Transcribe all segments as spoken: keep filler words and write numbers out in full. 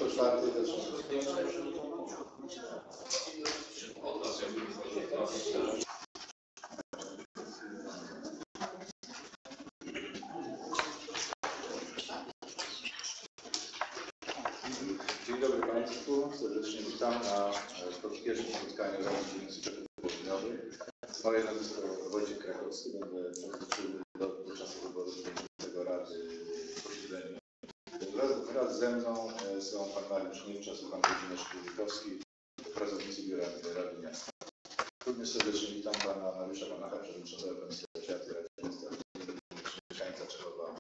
po czwartej też. Dzień dobry Państwu, serdecznie witam na pierwszym spotkaniu Rady Dzielnicy Czechów Południowych. Moje nazwisko Wojciech Krakowski, będę przewodniczący do, do czasu wyboru przewodniczącego Rady w posiedzeniu. Wraz, wraz ze mną są pan Mariusz Niewczas i pan Włodzimierz Kulikowski, pracownicy Biura Rady Miasta. Również serdecznie witam pana Mariusza Panacha, przewodniczącego Komisji Asocjacji Rady Miasta, mieszkańca Czechowa.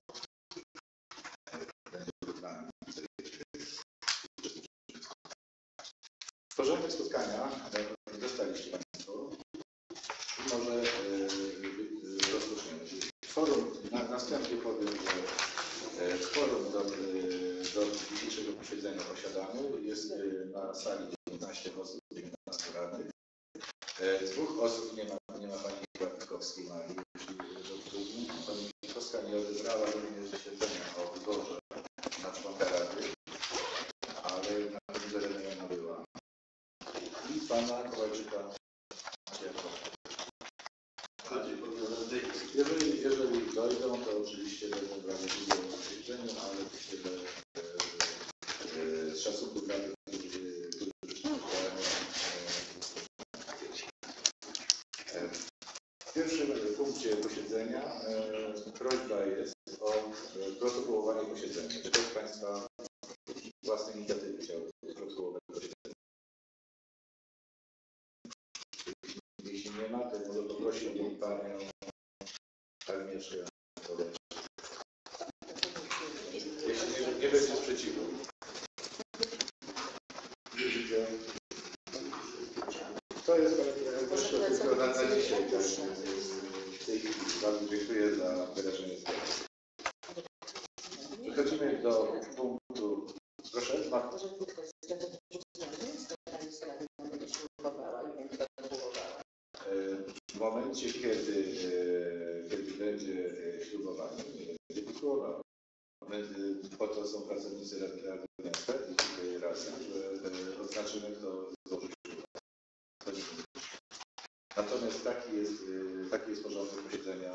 Porządek spotkania dostaliście Państwo i może yy, rozpoczniemy. Forum, na, następnie powiem, że forum do, do dzisiejszego posiedzenia posiadamy. Jest na sali dziewiętnaście osób, dziewiętnaście radnych. Dwóch osób nie ma, nie ma pani Kłapikowskiej Marii, czyli pani Kłapikowska nie odebrała również zaświadczenia o wyborze na członka Rady, ale na tym zarządzeniu była. I pana Kowalczyka. Jeżeli, jeżeli dojdą, to oczywiście będą brali udział w posiedzeniu, ale myślę, że e, z szacunku dla tych, którzy przystępują. W pierwszym punkcie posiedzenia e, prośba jest o e, protokołowanie posiedzenia. Czy ktoś z Państwa własnej inicjatywy chciał protokołować posiedzenie? Jeśli nie ma, to może poprosiłbym panią Agnieszkę. Jeśli nie, nie będzie sprzeciwu. Nie widzę. To jest proszę tylko na, na dzisiaj. Tak, w tej chwili bardzo dziękuję za wyrażenie zgody. Przechodzimy do punktu. Proszę, Marta. W momencie, kiedy, kiedy będzie ślubowanie, nie będzie ślubował. Po to są pracownicy Rady, Rady Miasta i tutaj razem, że oznaczymy, kto złoży ślubowanie. Natomiast taki jest, taki jest porządek posiedzenia.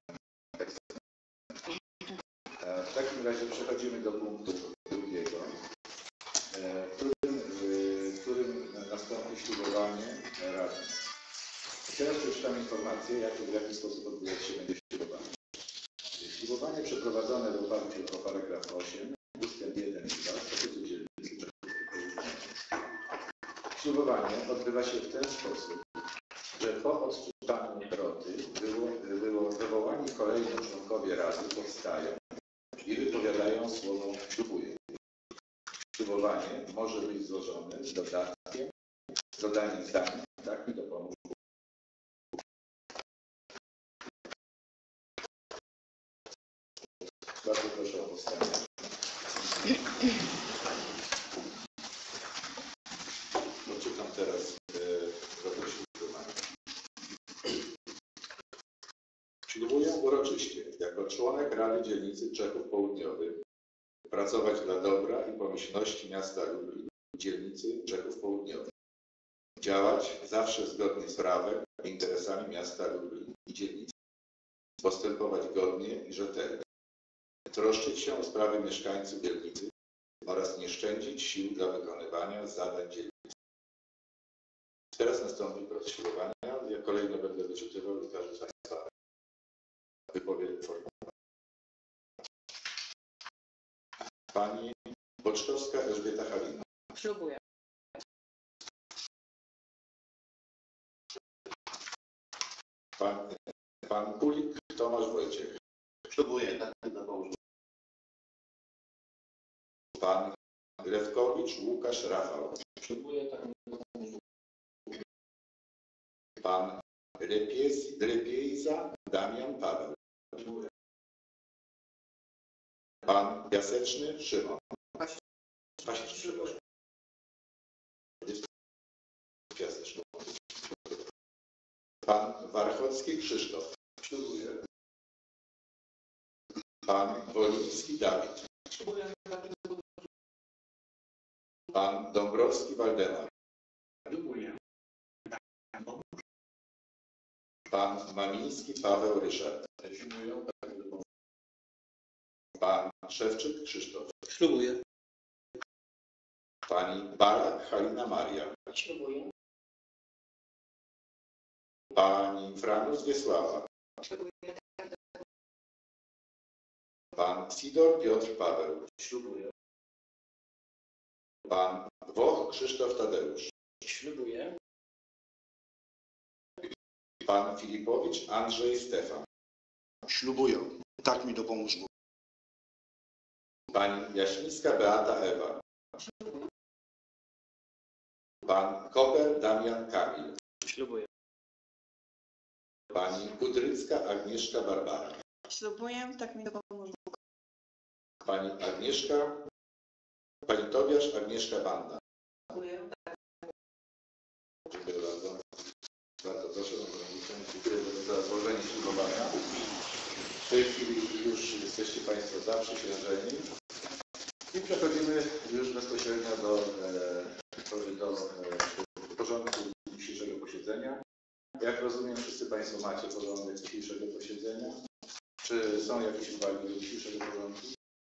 W takim razie przechodzimy do punktu drugiego, w którym, w którym nastąpi ślubowanie Rady. Teraz przeczytam informację, jak, w jaki sposób odbywać się będzie ślubowanie. Ślubowanie przeprowadzone w oparciu o paragraf osiem, ustęp jeden i dwa Statutu Dzielnicy Czechów Południowych. Ślubowanie odbywa się w ten sposób, że po odczytaniu roty było, było wywołani kolejni członkowie Rady powstają i wypowiadają słowo ślubuję. Ślubowanie może być złożone z dodatkiem, z dodaniem zdań, tak mi dopomóż. Bardzo proszę o powstanie. Odczytam teraz rodzaj ślubowania. Ślubuję uroczyście jako członek Rady Dzielnicy Czechów Południowych pracować dla dobra i pomyślności miasta Lublin i dzielnicy Czechów Południowych. Działać zawsze zgodnie z prawem i interesami miasta Lublin i dzielnicy. Postępować godnie i rzetelnie. Troszczyć się o sprawy mieszkańców dzielnicy oraz nie szczędzić sił dla wykonywania zadań dzielnicy. Teraz nastąpi proces ślubowania. Ja kolejno będę wyczytywał i każdy z Państwa wypowie formułę. Pani Boczkowska Elżbieta Halina. Ślubuję. Pan, pan Kulik Tomasz Wojciech. Ślubuję, tak na Boże. Pan Lewkowicz Łukasz Rafał. Ślubuję, tak na Boże. Pan Lepiejza Damian Paweł. Ślubuję. Pan Piaseczny Szymon. Pasieczny Szymon. Piaseczny. Pan Warchocki Krzysztof. Ślubuję. Pan Woliński Dawid. Ślubuję, tak na Boże. Pan Dąbrowski Waldemar. Ślubuję. Pan Mamiński Paweł Ryszard. Ślubuję. Tak dopomóż. Pan Szewczyk Krzysztof. Ślubuję. Pani Balak Halina Maria. Ślubuję. Pani Franus Wiesława. Ślubuję. Pan Sidor Piotr Paweł. Ślubuję. Pan Woch Krzysztof Tadeusz. Ślubuję. Pan Filipowicz Andrzej Stefan. Ślubuję. Tak mi dopomóż Bóg. Pani Jaśnicka Beata Ewa. Ślubuję. Pan Koper Damian Kamil. Ślubuję. Pani Kudrycka Agnieszka Barbara. Ślubuję, tak mi dopomóż Bóg. Pani Agnieszka, Pani Tobiasz Agnieszka Wanda. Ślubuję. Dziękuję bardzo. Bardzo proszę, dziękuję za złożenie ślubowania. W tej chwili już jesteście Państwo zaprzysiężeni i przechodzimy już bezpośrednio do, e, do e, porządku dzisiejszego posiedzenia. Jak rozumiem, wszyscy Państwo macie porządek dzisiejszego posiedzenia. Czy są jakieś uwagi do dzisiejszego porządku?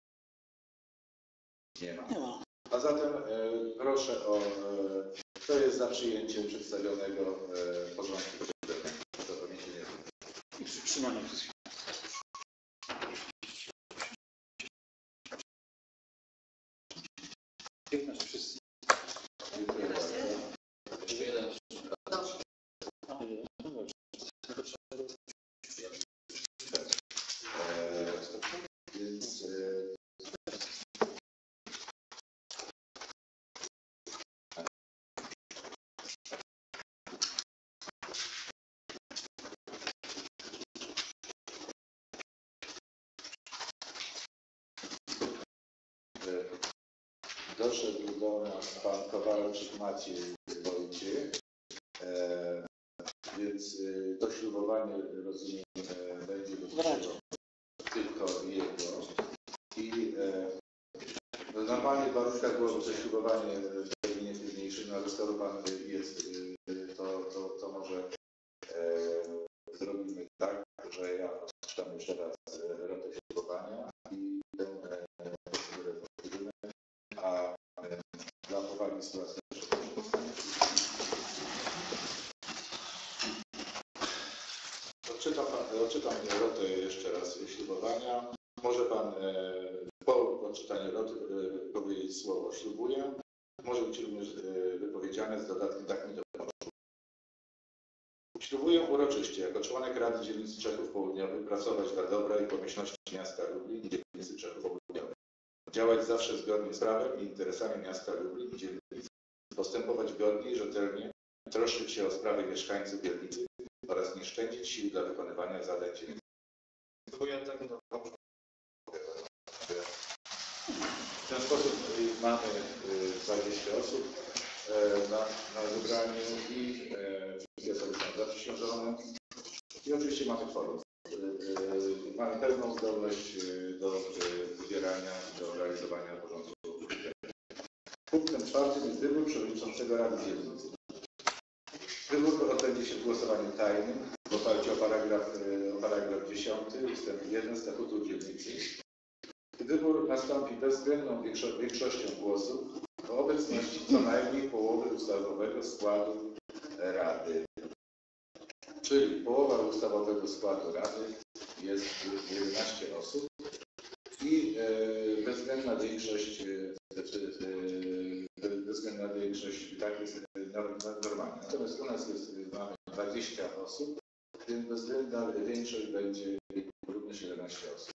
Nie ma. Nie ma. A zatem e, proszę o, e, kto jest za przyjęciem przedstawionego e, porządku posiedzenia. Zapamiętanie. I przytrzymanie przez chwilę. piętnaście wszyscy. Dziękuję bardzo. Jeszcze jeden. Dobrze. E, więc e, doszedł do nas pan Kowalczyk Maciej Wojciech, e, więc e, to ślubowanie, rozumiem, e, będzie dotyczyło tylko jego. I e, no, normalnie w warunkach byłoby to ślubowanie w terminie późniejszym, ale skoro pan jest, e, to, to, to może e, zrobimy tak, że ja odczytam jeszcze raz e, rotę ślubowania i tę e, procedurę powtórzymy, a e, dla powagi sytuacji odczytam, odczytam rotę jeszcze raz ślubowania. Może pan e, po odczytaniu roty e, powiedzieć słowo ślubuję. Może być również e, wypowiedziane z dodatkiem tak mi dopomóż. Ślubuję uroczyście jako członek Rady Dzielnicy Czechów Południowych pracować dla dobra i pomyślności miasta Lublin i dzielnicy Czechów Południowych. Działać zawsze zgodnie z prawem i interesami miasta Lublin i dzielnicy. Postępować godnie i rzetelnie, troszczyć się o sprawy mieszkańców dzielnicy oraz nie szczędzić sił dla wykonywania zadań dzielnicy. Ślubuję. Tak mi dopomóż Bóg. W ten sposób mamy dwadzieścia osób na, na zebraniu i wszystkie osoby są zaprzysiężone. I oczywiście mamy kworum. Mamy pełną zdolność do wybierania i do realizowania porządku. Punktem czwartym jest wybór przewodniczącego Rady Dzielnicy. Wybór odbędzie się w głosowaniu tajnym w oparciu o paragraf, o paragraf dziesiąty ustęp jeden Statutu Dzielnicy. Wybór nastąpi bezwzględną większo większością głosów w obecności co najmniej połowy ustawowego składu Rady. Czyli połowa ustawowego składu Rady jest jedenaście osób i e, bezwzględna większość, e, bezwzględna większość tak jest normalna. Natomiast u nas jest, mamy dwadzieścia osób, więc bezwzględna większość będzie również jedenaście osób.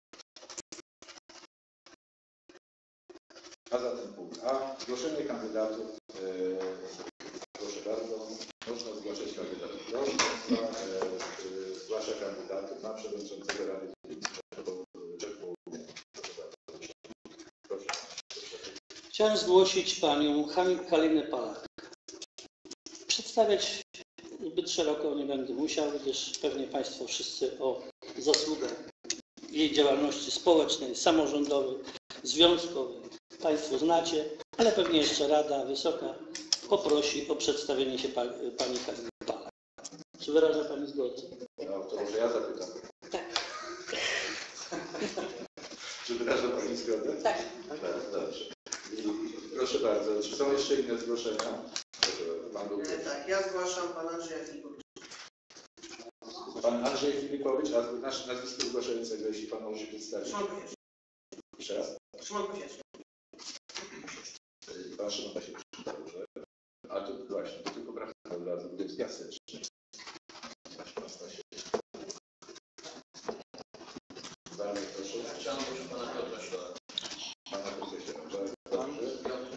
A zatem punkt A. Zgłoszenie kandydatów. E, proszę bardzo. Można zgłaszać kandydatów. Proszę Państwa, e, e, zgłasza kandydatów na przewodniczącego Rady Dzielnicy Czechów Południowych. Proszę bardzo. Proszę. Chciałem zgłosić panią Halinę Palak. Przedstawiać zbyt szeroko nie będę musiał, gdyż pewnie Państwo wszyscy o zasługę jej działalności społecznej, samorządowej, związkowej Państwo znacie, ale pewnie jeszcze Rada Wysoka poprosi o przedstawienie się pa, Pani Haliny Balak. Czy wyraża Pani zgodę? No, to może ja zapytam. Tak. Czy wyraża Pani zgodę? Tak. Tak, dobrze. I proszę bardzo, czy są jeszcze inne zgłoszenia? Proszę bardzo, Pan był pierwszy. Tak, ja zgłaszam pana Andrzeja Filipowicza. Pan Andrzej Filipowicz, a nasz nazwisko zgłaszającego, jeśli Pan może się przedstawić. Szymon Kosiewski. Jeszcze raz. Szymon Kosiewski. Pan Szymon Kosiewski, dobrze. A tu właśnie, to tylko brak od razu, to jest piaseczny. Dalej, proszę. Chciałem proszę pana Piotra Ślada. Pana Piotra Ślada, dobrze.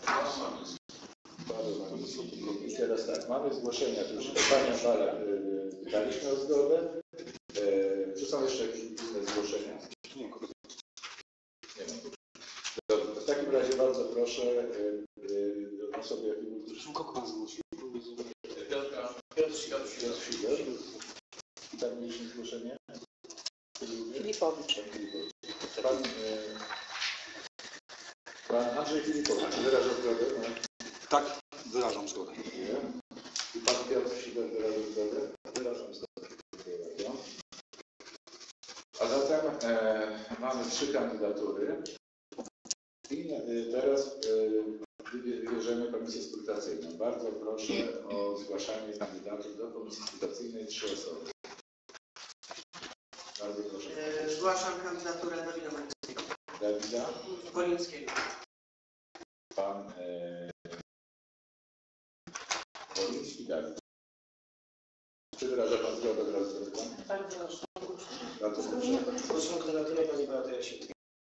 Bardzo mamy. I teraz tak, mamy zgłoszenia, tu już Pania Balak y, daliśmy o zgodę. E, czy są jeszcze jakieś inne zgłoszenia? Nie ma. Nie ma. Dobrze, w takim razie bardzo proszę y, y, osoby, jakie były. Kogo pan zgłosił? Piotra, Piotr Ślad. Piotr Fider. Tam mieliśmy zgłoszenie. Filipowicz. Pan, y, pan Andrzej Filipowicz, wyraża zgodę? No. Tak, wyrażam zgodę. Dziękuję. I pan Piotr Fider wyraża zgodę? Wyrażam zgodę. Dziękuję bardzo. A zatem e, mamy trzy kandydatury. I e, teraz e, wybierzemy komisję skrutacyjną. Bardzo proszę o zgłaszanie kandydatów do komisji skrutacyjnej trzy osoby. Bardzo proszę. E, Zgłaszam kandydaturę Dawida Wolińskiego. Dawida, Wolińskiego. pan e, Woliński Dawid. Czy wyraża pan zgodę od razu? Tak, proszę. Bardzo proszę. Zgłaszam kandydaturę pani Beaty Jasińskiej.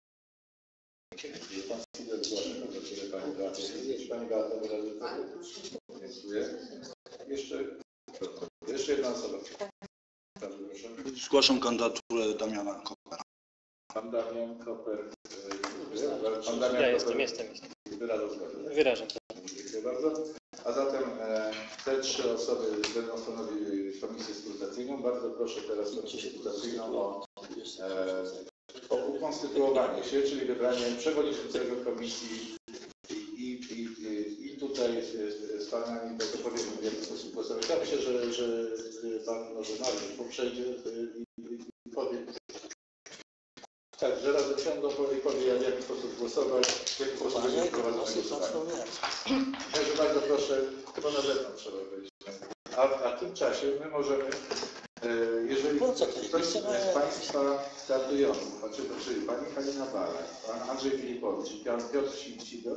Pan Fider zgłasza kandydaturę pani Beaty. Czy pani Beata wyraża zgodę? Dziękuję. Jeszcze, jeszcze jedna osoba. Bardzo proszę. Zgłaszam kandydaturę Damiana Kopera. Pan Damian Koper. e, dziękuję. Pan Damian Ja Koper jestem, jestem, jestem. wyraża zgodę. Wyrażam. Dziękuję bardzo. A zatem e, te trzy osoby będą stanowiły komisję skrutacyjną. Bardzo proszę teraz komisję skrutacyjną o, e, o ukonstytuowanie się, czyli wybranie przewodniczącego komisji i, i, i, i tutaj e, z panami to powiem w jaki sposób głosować. Ja myślę, że, że pan może Mariusz poprzejdzie i, i, i powie. Tak, że razem siądą i powie, w jaki sposób głosować, w jaki sposób będzie prowadzone głosowanie. Także bardzo proszę, chyba na zewnątrz trzeba być. A, a w tym czasie my możemy, e, jeżeli No co ty, ktoś z chcemy- Państwa startujących, znaczy, czyli Pani Halina Balak, Pan Andrzej Filipowicz i Pan Piotr Sidor,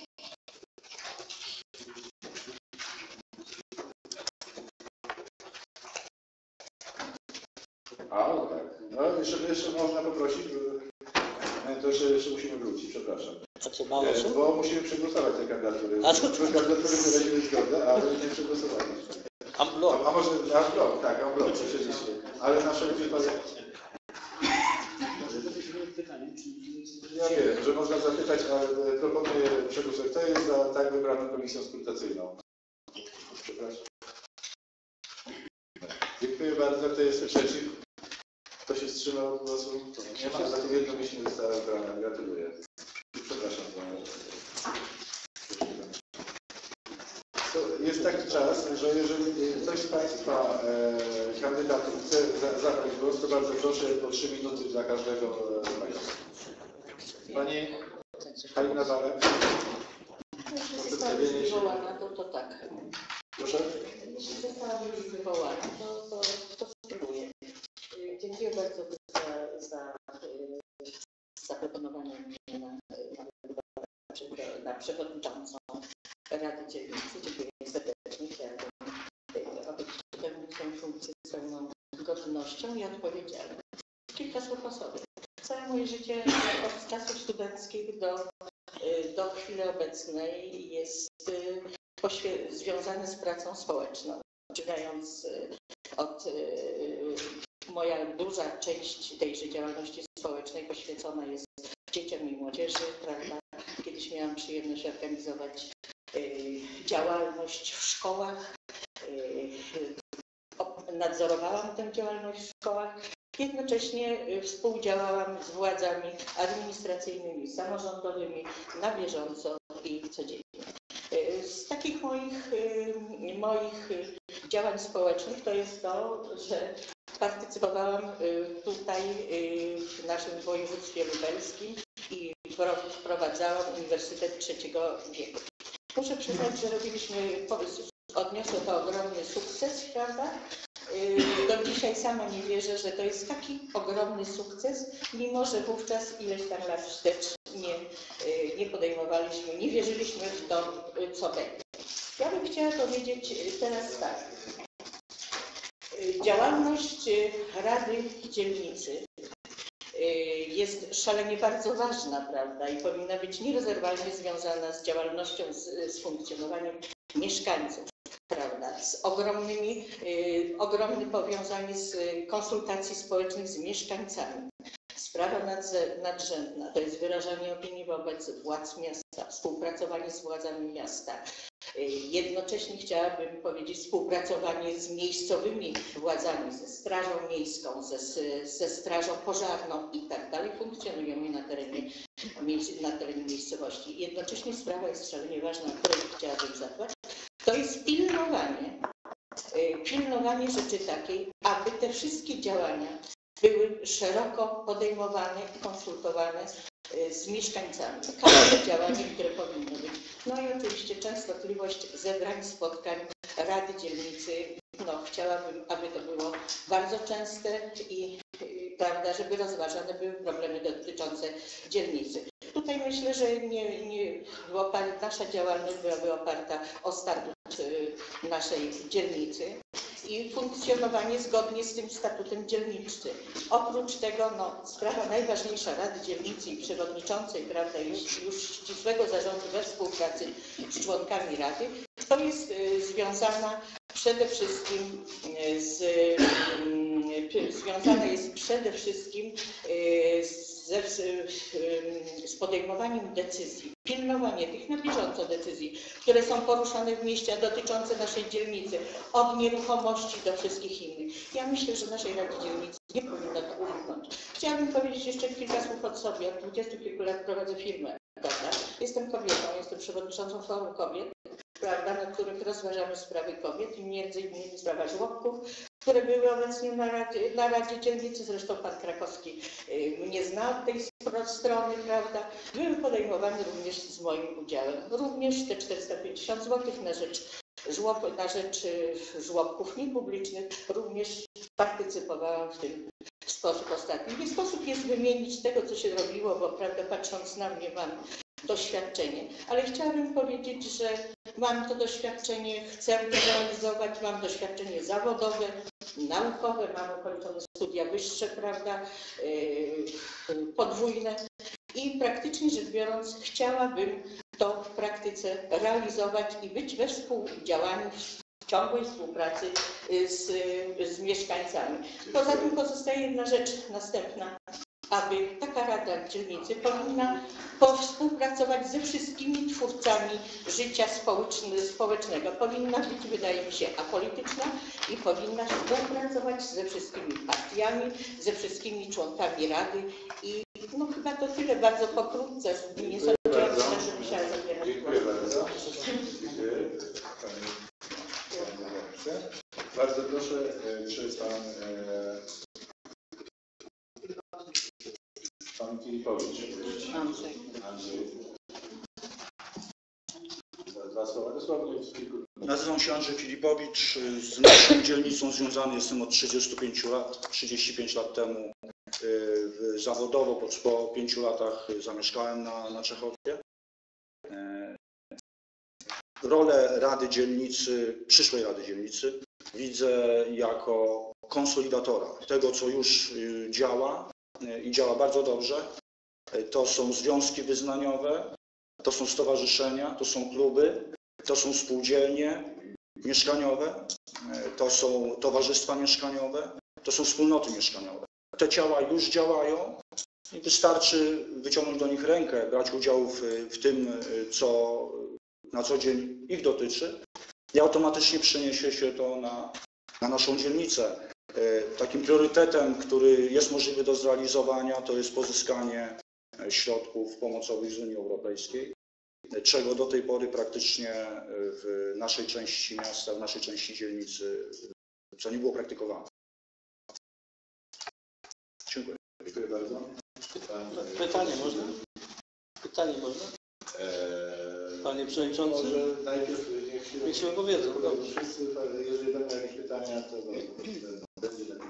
a o tak, no jeszcze, jeszcze można poprosić, bo- to jeszcze, jeszcze musimy wrócić, przepraszam. A co, mało E, osób? Bo musimy przegłosować te kandydatury. A to- Trzy kandydatury wyraziły zgodę, ale nie przegłosowaliśmy. A blok. A, a może na blok, tak, a blok, oczywiście. Ale nasze wypytanie. Ja wiem, że można zapytać, ale proponuję przegłosować. Kto jest za tak wybraną komisją skrutacyjną? Przepraszam. Dziękuję bardzo. Kto jest przeciw? Kto się wstrzymał od głosu? Nie ma, za to jednomyślnie została wybrana. Gratuluję. Przepraszam za... To jest taki czas, że jeżeli ktoś z Państwa e, kandydatów chce za, zabrać głos, to bardzo proszę po trzy minuty dla każdego e, Państwa. Pani Halina Balak. Jeśli została już wywołana, to, to tak. Proszę. Jeśli została już wywołana, to, to, to spróbuję. Dziękuję bardzo za, za y, zaproponowanie mnie na, na, na przewodniczącą Rady Dzielnicy. Dziękuję serdecznie. Chciałabym y, obyć tę funkcję z pełną godnością i odpowiedzialnością. Kilka słów o sobie. Całe moje życie od czasów studenckich do, y, do chwili obecnej jest y, poświe- związane z pracą społeczną. Zaczynając y, od y, moja duża część tejże działalności społecznej poświęcona jest dzieciom i młodzieży, prawda? Kiedyś miałam przyjemność organizować y, działalność w szkołach. Y, nadzorowałam tę działalność w szkołach. Jednocześnie współdziałałam z władzami administracyjnymi, samorządowymi na bieżąco i codziennie. Z takich moich, moich działań społecznych to jest to, że partycypowałam tutaj w naszym województwie lubelskim i wprowadzałam Uniwersytet Trzeciego Wieku. Muszę przyznać, że robiliśmy, odniosło to ogromny sukces, prawda? Do dzisiaj sama nie wierzę, że to jest taki ogromny sukces, mimo że wówczas ileś tam lat wstecz nie, nie podejmowaliśmy, nie wierzyliśmy w to, co będzie. Ja bym chciała powiedzieć teraz tak. Działalność Rady Dzielnicy jest szalenie bardzo ważna, prawda, i powinna być nierozerwalnie związana z działalnością, z, z funkcjonowaniem mieszkańców, prawda, z ogromnymi, y, ogromnym powiązaniem z konsultacji społecznych z mieszkańcami. Sprawa nadze, nadrzędna to jest wyrażanie opinii wobec władz miasta, współpracowanie z władzami miasta. Jednocześnie chciałabym powiedzieć współpracowanie z miejscowymi władzami, ze Strażą Miejską, ze, ze Strażą Pożarną i tak dalej. Funkcjonujemy na terenie, na terenie miejscowości. Jednocześnie sprawa jest szalenie ważna, o której chciałabym zadbać. To jest pilnowanie, pilnowanie rzeczy takiej, aby te wszystkie działania były szeroko podejmowane i konsultowane z mieszkańcami. Każde działanie, które powinno być. No i oczywiście częstotliwość zebrań, spotkań Rady Dzielnicy. No, chciałabym, aby to było bardzo częste i prawda, żeby rozważane były problemy dotyczące dzielnicy. Tutaj myślę, że nie, nie, nasza działalność byłaby oparta o statut naszej dzielnicy i funkcjonowanie zgodnie z tym statutem dzielnicy. Oprócz tego no, sprawa najważniejsza Rady Dzielnicy i przewodniczącej, prawda, już, już ścisłego zarządu we współpracy z członkami Rady, to jest y, związana przede wszystkim z, y, związana jest przede wszystkim y, ze, z podejmowaniem decyzji, pilnowanie tych na bieżąco decyzji, które są poruszane w mieście, dotyczące naszej dzielnicy, od nieruchomości do wszystkich innych. Ja myślę, że naszej Radzie Dzielnicy nie powinno to uniknąć. Chciałabym powiedzieć jeszcze kilka słów od sobie. Od dwudziestu kilku lat prowadzę firmę. Prawda? Jestem kobietą, jestem przewodniczącą Forum Kobiet, prawda, na których rozważamy sprawy kobiet i między innymi sprawa żłobków, które były obecnie na Radzie, na Radzie Dzielnicy, zresztą pan Krakowski y, mnie zna od tej strony, prawda, były podejmowane również z moim udziałem. Również te czterysta pięćdziesiąt złotych na rzecz, żłоб, na rzecz y, żłobków niepublicznych, również partycypowałam w tym w sposób ostatni. Nie sposób jest wymienić tego, co się robiło, bo prawda, patrząc na mnie mam doświadczenie, ale chciałabym powiedzieć, że mam to doświadczenie, chcę to realizować, mam doświadczenie zawodowe, naukowe, mam ukończone studia wyższe, prawda, yy, podwójne i praktycznie rzecz biorąc chciałabym to w praktyce realizować i być we współdziałaniu, w ciągłej współpracy z, z mieszkańcami. Poza tym pozostaje jedna rzecz następna, aby taka Rada Dzielnicy powinna współpracować ze wszystkimi twórcami życia społecznego. Powinna być, wydaje mi się, apolityczna i powinna współpracować ze wszystkimi partiami, ze wszystkimi członkami Rady i no chyba to tyle bardzo pokrótce. Nie sądziłam, że musiała zabierać. Dziękuję bardzo. Dziękuję. Bardzo proszę, czy pan Pan Filipowicz. Andrzej. Andrzej. Dwa słowa, dosłownie w kilku minut. Nazywam się Andrzej Filipowicz. Z naszą dzielnicą związany jestem od trzydziestu pięciu lat. trzydzieści pięć lat temu y, zawodowo, po, po pięciu latach zamieszkałem na, na Czechowie. Y, rolę Rady Dzielnicy, przyszłej Rady Dzielnicy widzę jako konsolidatora tego, co już y, działa y, i działa bardzo dobrze. Y, to są związki wyznaniowe, to są stowarzyszenia, to są kluby, to są spółdzielnie mieszkaniowe, to są towarzystwa mieszkaniowe, to są wspólnoty mieszkaniowe. Te ciała już działają i wystarczy wyciągnąć do nich rękę, brać udział w, w tym, co na co dzień ich dotyczy i automatycznie przeniesie się to na, na naszą dzielnicę. Takim priorytetem, który jest możliwy do zrealizowania, to jest pozyskanie środków pomocowych z Unii Europejskiej, czego do tej pory praktycznie w naszej części miasta, w naszej części dzielnicy, co nie było praktykowane. Dziękuję. Dziękuję bardzo. Pan, Pytanie można? Pytanie można? Eee, Panie Przewodniczący? Może najpierw niech się... Niech się wypowiedzą. Dobrze, wszyscy, jeżeli będą jakieś pytania, to będzie lepiej.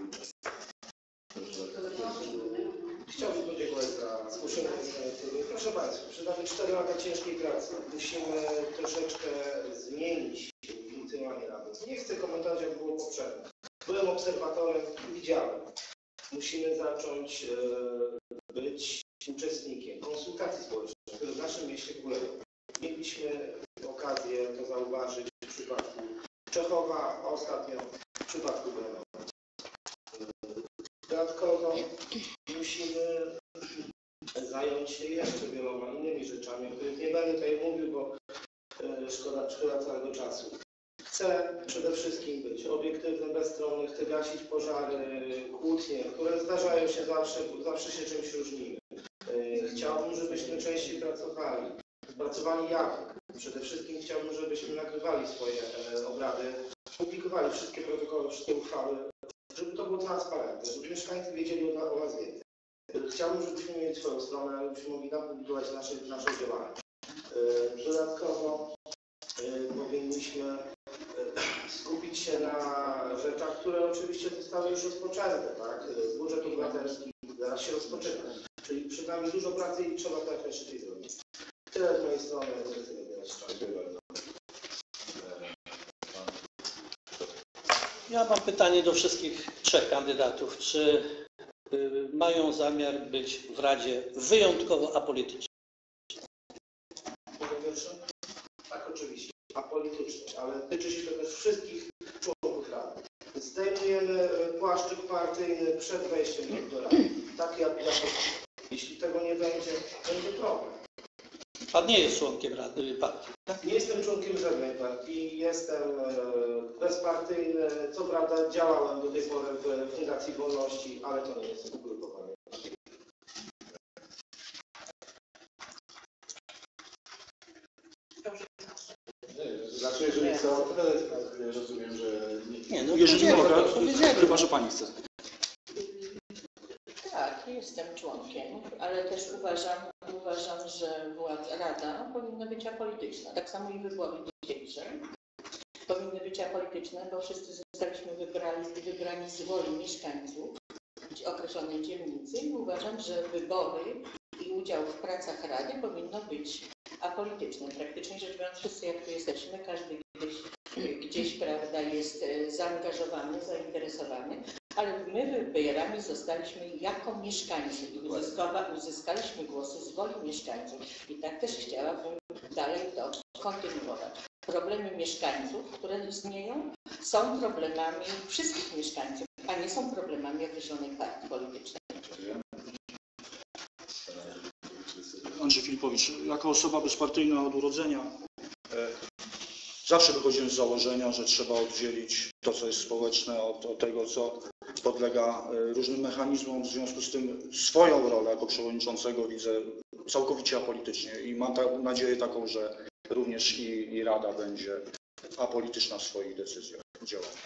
Chciałbym podziękować za zgłoszenie inicjatywy. Proszę Państwa, przez nawet cztery lata ciężkiej pracy musimy troszeczkę zmienić funkcjonowanie Rady. Nie chcę komentować, jak było poprzednio. Byłem obserwatorem i widziałem. Musimy zacząć e, być uczestnikiem konsultacji społecznych, które w naszym mieście kuleją. Mieliśmy okazję to zauważyć w przypadku Czechowa, a ostatnio w przypadku Brenowa. Dodatkowo musimy zająć się jeszcze wieloma innymi rzeczami, o których nie będę tutaj mówił, bo e, szkoda, szkoda całego czasu. Chcę przede wszystkim być obiektywny, bezstronny, chcę gasić pożary, kłótnie, które zdarzają się zawsze, zawsze się czymś różnimy. E, chciałbym, żebyśmy częściej pracowali. Pracowali jak? Przede wszystkim chciałbym, żebyśmy nagrywali swoje e, obrady, publikowali wszystkie protokoły, wszystkie uchwały, żeby to było transparentne, żeby mieszkańcy wiedzieli o, o nas więcej. Chciałbym, żebyśmy mieli swoją stronę, żebyśmy mogli napublikować nasze, nasze działania. Dodatkowo powinniśmy skupić się na rzeczach, które oczywiście zostały już rozpoczęte, tak? Budżet obywatelski zaraz się rozpoczyna, czyli przed nami dużo pracy i trzeba to jak najszybciej zrobić. Tyle z mojej strony, nie chcę zabierać czasu. Dziękuję bardzo. Ja mam pytanie do wszystkich trzech kandydatów. Czy y, mają zamiar być w Radzie wyjątkowo apolityczni? Po pierwsze, tak oczywiście, apolityczny, ale tyczy się to też wszystkich członków Rady. Zdejmujemy płaszczyk partyjny przed wejściem do Rady. Tak jak ja. Jeśli tego nie będzie, będzie problem. Pan nie jest członkiem Rady Partii. Nie jestem członkiem żadnej partii, jestem bezpartyjny. Co prawda działałem do tej pory w Fundacji Wolności, ale to nie jest ugrupowanie. Znaczy, jeżeli co, to rozumiem, że nie. Nie, no Jeżeli to mogę, to powiedzieli. chyba że Pani chce. Tak, jestem członkiem, ale też uważam, uważam, że władza Rada powinna być apolityczna. Tak samo i wybory dzisiejsze powinny być apolityczne, bo wszyscy zostaliśmy wybrani, wybrani z woli mieszkańców określonej dzielnicy i uważam, że wybory i udział w pracach Rady powinno być apolityczne. Praktycznie rzecz biorąc, wszyscy jak tu jesteśmy, każdy gdzieś, gdzieś prawda, jest zaangażowany, zainteresowany. Ale my wybierani zostaliśmy jako mieszkańcy i uzyska, uzyskaliśmy głosy z woli mieszkańców. I tak też chciałabym dalej to kontynuować. Problemy mieszkańców, które istnieją, są problemami wszystkich mieszkańców, a nie są problemami określonej partii politycznej. Andrzej Filipowicz, jako osoba bezpartyjna od urodzenia e, zawsze wychodziłem z założenia, że trzeba oddzielić to, co jest społeczne od, od tego, co podlega e, różnym mechanizmom. W związku z tym swoją rolę jako przewodniczącego widzę całkowicie apolitycznie i mam ta, nadzieję taką, że również i, i Rada będzie apolityczna w swoich decyzjach, działaniach.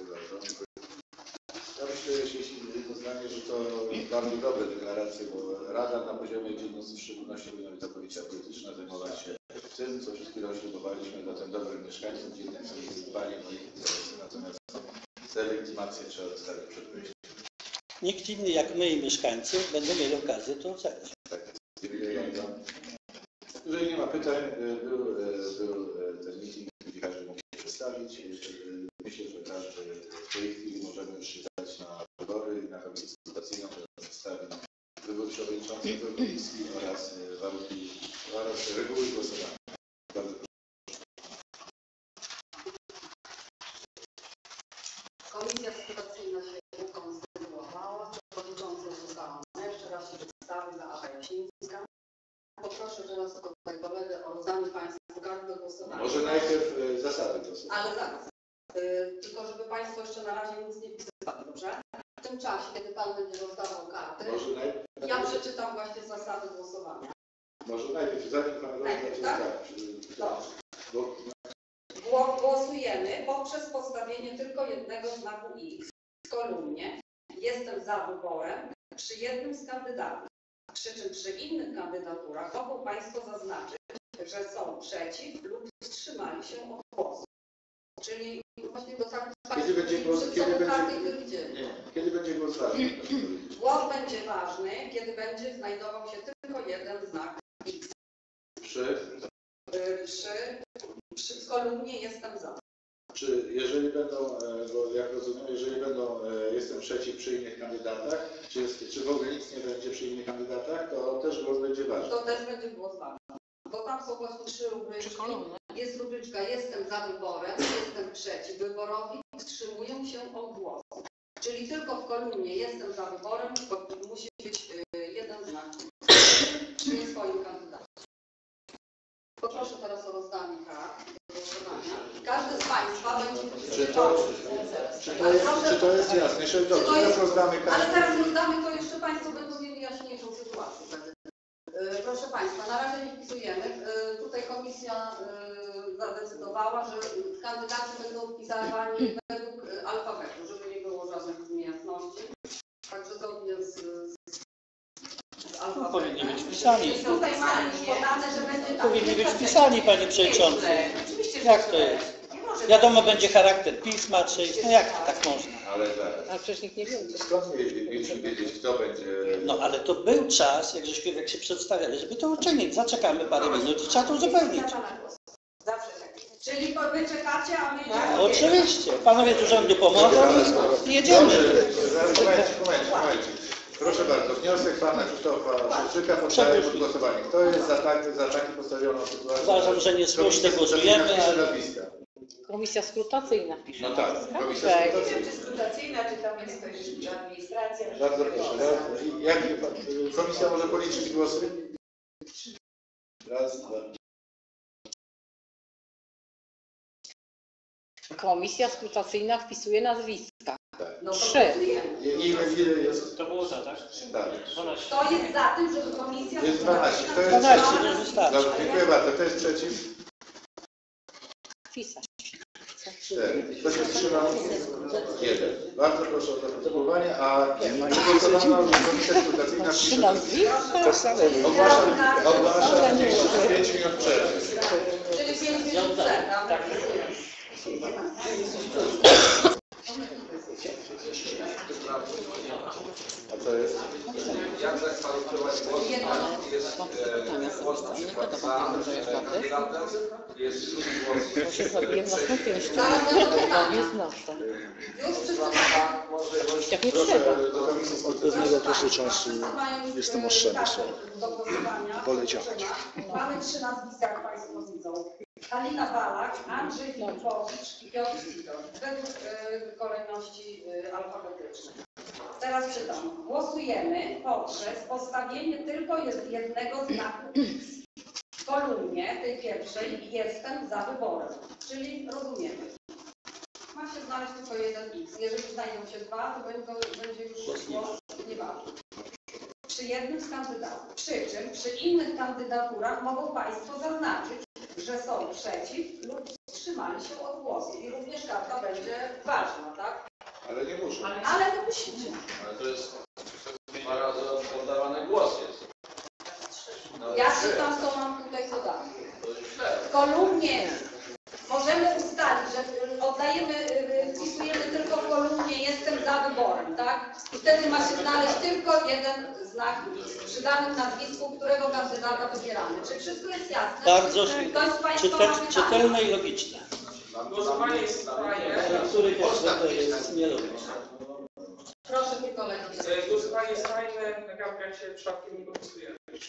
Ja myślę, że jeśli uznanie, że to bardzo dobre deklaracje, bo Rada na poziomie dzielnicy w szczególności powinna być całkowicie apolityczna, zajmować się tym, co przed chwilą ślubowaliśmy dla tym dobrym mieszkańcom dzielnicy i dbaniem o ich interesy. Natomiast delegitymację trzeba zostawić przed wyjściem. Nikt inny jak my i mieszkańcy będą mieli okazję to ocenić. Tak, dziękuję bardzo. Jeżeli nie ma pytań, był, był ten meeting, gdzie każdy mógł się przedstawić. Myślę, że każdy w tej chwili możemy już dać na wybory i na komisję konsultacyjną, która przedstawi wybór przewodniczącego komisji oraz warunki oraz reguły głosowania. Bardzo proszę. Komisja konsultacyjna się konstytuowała. Przewodniczącą zostałam. Jeszcze raz się przedstawię za Aga Jasińska. Poproszę teraz tutaj kolegę o rozdanie Państwu kart do głosowania. Może najpierw zasady głosowania. Ale zaraz. Yy, tylko żeby Państwo jeszcze na razie nic nie pisali, dobrze? tym czasie, kiedy Pan będzie rozdawał karty, Może najpierw, ja przeczytam właśnie zasady głosowania. może najpierw zanim Pan Najpierw, rozda, tak? Dobrze. bo Gło- Głosujemy poprzez postawienie tylko jednego znaku X w kolumnie. Jestem za wyborem przy jednym z kandydatów. Przy czym przy innych kandydaturach mogą Państwo zaznaczyć, że są przeciw lub wstrzymali się od głosu. Czyli właśnie do tak Kiedy będzie głos- przed kiedy sobą będzie- karty, które widzimy. kiedy będzie głos ważny? Głos będzie ważny, kiedy będzie znajdował się tylko jeden znak X. Przy, Y, Przy, przy w kolumnie jestem za. czy jeżeli będą, e, bo jak rozumiem, jeżeli będą, e, jestem przeciw przy innych kandydatach, czy, jest, czy w ogóle nic nie będzie przy innych kandydatach, to też głos będzie ważny. To też będzie głos ważny. Bo tam są właśnie trzy rubryczki. Jest rubryczka jestem za wyborem, jestem przeciw wyborowi, wstrzymuję się od głosu. Czyli tylko w kolumnie jestem za wyborem, bo musi być y, jeden znak przy swoim kandydacie. Poproszę teraz o rozdanie kart do głosowania. Każdy z Państwa będzie Czy to, czy to, jest, czy to jest jasne? Jeżeli to, Czy to teraz jest- rozdamy Ale kartę. teraz rozdamy, to jeszcze Państwo będą mieli jaśniejszą sytuację. Yy, Proszę Państwa, na razie nie wpisujemy. Yy, Tutaj komisja yy, zadecydowała, że kandydaci będą wpisywani według yy, alfabetu, żeby nie było żadnych niejasności. Także zgodnie z, z, z alfabetem. No, powinni być wpisani. I tutaj mamy już podane, że będzie tak. Powinni być wpisani, Panie Przewodniczący. Oczywiście, że Jak to jest? Nie może Wiadomo, będzie charakter pisma, czy... No jak tak można? Ale zaraz. A przecież nikt nie wie. Skąd mieliśmy wiedzieć, kto będzie... No ale to był czas, jak żeśmy jak się przedstawiali, żeby to uczynić. Zaczekamy parę minut i trzeba to uzupełnić. na Pana głos. Zawsze tak jest. Czyli wy czekacie, a my Tak. Oczywiście. Panowie tu rządu pomogą i jedziemy. Dobrze, zaraz, momencik, momencik, momencik. Proszę bardzo, wniosek Pana Krzysztofa Szewczyka poddaję pod głosowanie. Kto jest za, tak, za taki postawioną sytuację? Uważam, że niesłusznie głosujemy, Napisze ale... nazwiska. Komisja skrutacyjna pisze. No tak, komisja Tak. Nie wiem, skrutacyjna. czy skrutacyjna, czy tam jest też administracja. Bardzo proszę. Raz, i jak komisja może policzyć głosy? Raz, dwa. Komisja skrutacyjna wpisuje nazwiska. no, to Trzy. głosujemy. I- Ile, ile jest? To było za, tak? Tak. Kto jest za tym, żeby komisja... Jest dwanaście. Kto jest dwanaście, przeciw? to wystarczy. Dobrze, dziękuję bardzo. Kto jest przeciw? Wpisać. Cztery. Kto się wstrzymał? Jeden. Bardzo proszę o zaprotokołowanie, a głosowano komisja skrutacyjna Trzy pisze. nazwiska. Ogłaszam, ogłaszam pięć minut przerwy. Czyli pięć minut przed, tak? A co jest? Jak zakwalifikować głos? Jest e, głos na przykład za e, kandydatem, jest drugi głos. Zrobiłem następnie jeszcze. Zaraz będą pytania. Nie znoszę. Już wszyscy Jak nie Proszę trzeba. do komisji Od pewnego okresu czasu mają, jestem e, oszczędny karty sobie. do głosowania. Wolę działać. Mamy trzy nazwiska, jak Państwo widzą. Halina Balak, Andrzej Filipowicz i Piotr Sidor. Według e, kolejności e, alfabetycznej. Teraz czytam. Głosujemy poprzez postawienie tylko jest jednego znaku X. W kolumnie tej pierwszej jestem za wyborem. Czyli rozumiemy. Ma się znaleźć tylko jeden X. Jeżeli znajdą się dwa, to będzie, będzie już głos nieważny. Przy jednym z kandydatów. Przy czym przy innych kandydaturach mogą Państwo zaznaczyć, że są przeciw lub wstrzymali się od głosu. I również karta będzie ważna, tak? Ale nie muszę. Ale wy musicie. Ale to jest dwa razy oddawany głos jest. No, Ja trzy. czytam, co mam tutaj podane. To jest źle. W kolumnie możemy ustalić, że oddajemy, y, wpisujemy tylko w kolumnie jestem za wyborem, tak? I wtedy ma się znaleźć tylko jeden znak przy danym nazwisku, którego kandydata wybieramy. Czy wszystko jest jasne? Bardzo Czy ktoś z Państwa ma czyte, pytanie? czytelne i logiczne. Głosowanie jest tajne. Dla których to jest nielogiczne. Proszę tylko lepiej. E, Głosowanie jest tajne, na kartkach się przypadkiem nie podpisuje.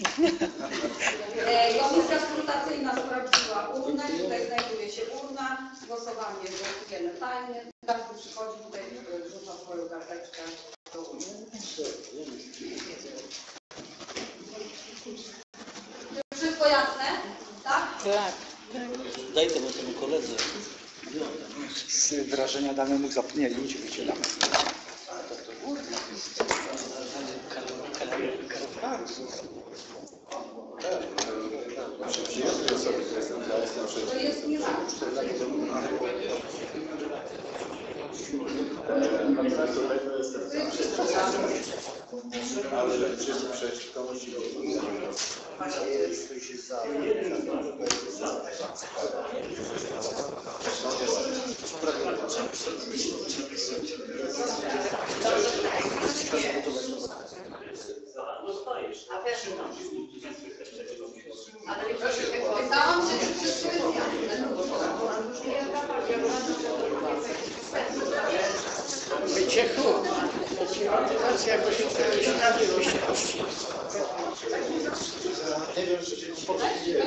E, Komisja skrutacyjna sprawdziła urnę, tutaj znajduje się urna, głosowanie głosujemy tajnie, każdy przychodzi tutaj, e, wrzuca swoją karteczkę do urny. Wszystko jasne? Tak? Tak. Daj to temu koledze. Z wrażenia dane mu zapomnieli, ludzie wydzielamy. Przyjemnej osoby, które jestem za, jestem przeciw. To jest nie tak. Pan redaktor Lejko jestem za. Ale czy jest przeciw, to musi być. A też ale pytałam się, czy wszyscy Wyciechu. Motywacja jakoś jakiejś rozdzielności. Nie wiem, czy się spotkali.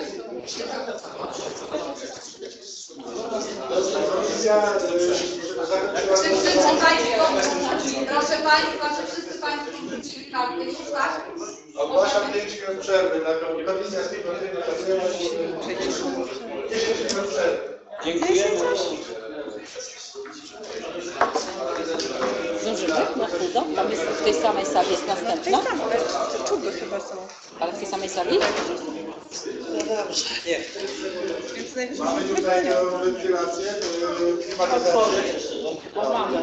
Komisja Czy wszyscy Państwo, proszę Państwa, czy wszyscy Państwo wrócili karty już, tak? ogłaszam pięć minut przerwy. Taką komisja sprawdzenia zaczęła się dziesięć minut przerwy. Dziękujemy. Zdążymy na chudo? Tam jest w tej samej sali jest następna? To czuby chyba są. Ale w tej samej sali? No dobrze. Nie. Więc najwyżej Mamy tutaj tę wentylację, klimatyzację. Bo mamy.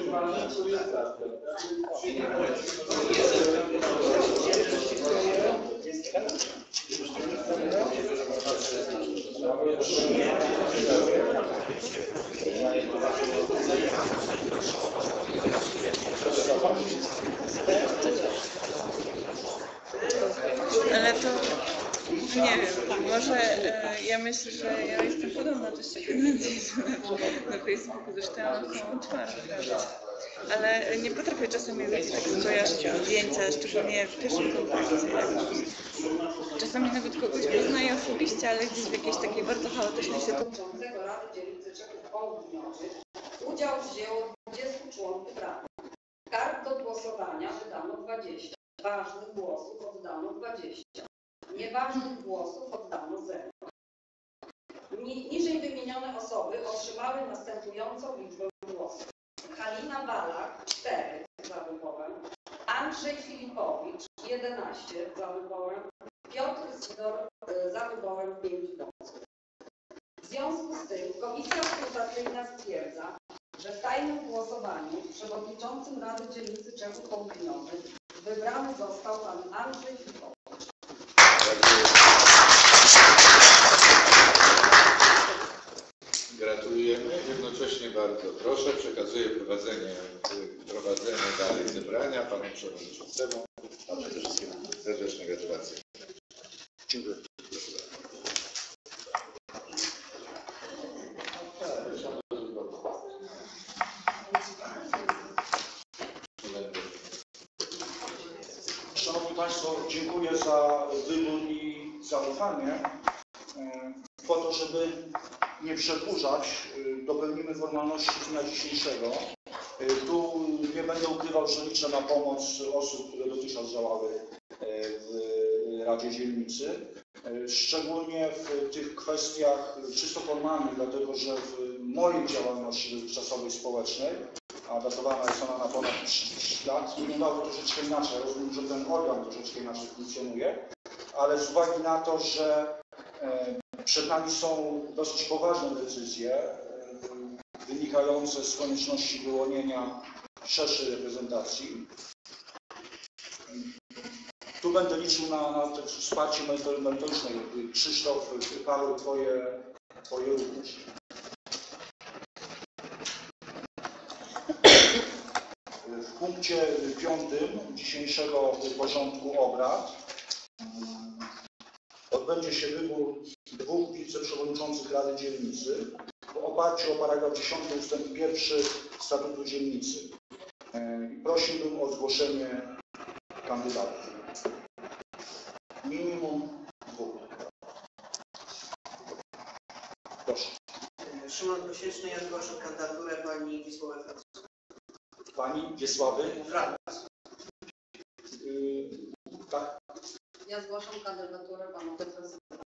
Ale to nie wiem, może e, ja myślę, że ja jestem podobna do siebie na, na Facebooku, zresztą ja mam tą twarz, ale nie potrafię czasami ludzi tak skojarzyć zdjęcia, szczególnie w pierwszym kontakcie. Czasami nawet kogoś poznaję osobiście, ale gdzieś w jakiejś takiej bardzo chaotycznej sytuacji. Przewodniczącego Rady Dzielnicy Czechów Południowych udział wzięło dwudziestu członków Rady. Kart do głosowania wydano dwadzieścia. Ważnych głosów oddano dwadzieścia. Nieważnych głosów oddano zero. Ni- Niżej wymienione osoby otrzymały następującą liczbę głosów. Halina Balak cztery za wyborem, Andrzej Filipowicz jedenaście za wyborem, Piotr Sidor e, za wyborem pięć głosów. W związku z tym Komisja Skrutacyjna stwierdza, że w tajnym głosowaniu przewodniczącym Rady Dzielnicy Czechów Południowych wybrany został pan Andrzej Filipowicz. Gratulujemy. Jednocześnie bardzo proszę, przekazuję prowadzenie, prowadzenie dalej zebrania panu przewodniczącemu, a przede wszystkim serdeczne gratulacje. Dziękuję. Szanowni Państwo, dziękuję za wybór i zaufanie. E, Po to, żeby nie przedłużać, e, dopełnimy formalności z dnia dzisiejszego. E, Tu nie będę ukrywał, że liczę na pomoc osób, które dotychczas działały e, w Radzie Dzielnicy. E, Szczególnie w tych kwestiach czysto formalnych, dlatego że w mojej działalności dotychczasowej społecznej, a datowana jest ona na ponad trzydzieści lat, wyglądało troszeczkę inaczej. Rozumiem, że ten organ troszeczkę inaczej funkcjonuje, ale z uwagi na to, że e, przed nami są dosyć poważne decyzje e, wynikające z konieczności wyłonienia szerszej reprezentacji. Tu będę liczył na, na to wsparcie merytoryczne. Krzysztof, Paweł, Twoje, twoje również. W punkcie piątym dzisiejszego porządku obrad odbędzie się wybór dwóch wiceprzewodniczących Rady Dzielnicy w oparciu o paragraf dziesiąty ustęp pierwszy Statutu Dzielnicy. I prosiłbym o zgłoszenie kandydatów. Minimum dwóch. Proszę. Szymon Kosieczny, ja zgłaszam kandydaturę pani Wisławy Francuz. Pani Wiesławy? Francuz. Yy, tak? Ja zgłaszam kandydaturę pana Piotra Zyberta.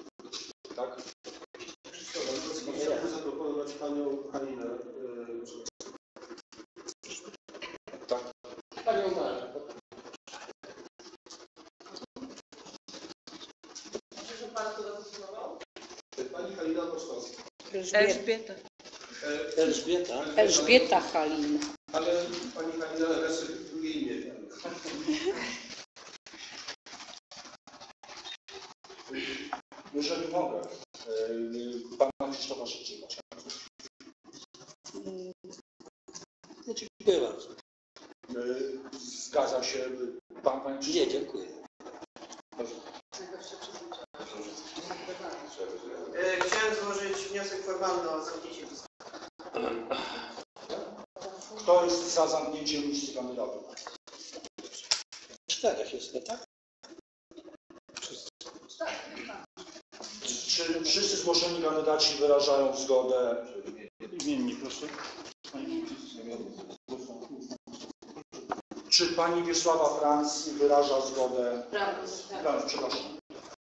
Tak? Chciałbym zaproponować panią Halinę pan kto zaproponował? Pani Halina Boczkowska. Elżbieta. Elżbieta. Elżbieta Halina. Ale pani Halina jeszcze drugie imię. Jeżeli mogę, y, pana Krzysztofa Szewczyka. Dziękuję bardzo. Y, Zgadza się pan, panie Krzysztof? Nie, dziękuję. E, Chciałem złożyć wniosek formalny o zamknięcie listy. Kto jest za zamknięciem listy kandydatów? Czterech jest, nie tak? Czy wszyscy zgłoszeni kandydaci wyrażają zgodę? Imiennik, proszę. Czy pani Wiesława Franc wyraża zgodę? Franc, przepraszam.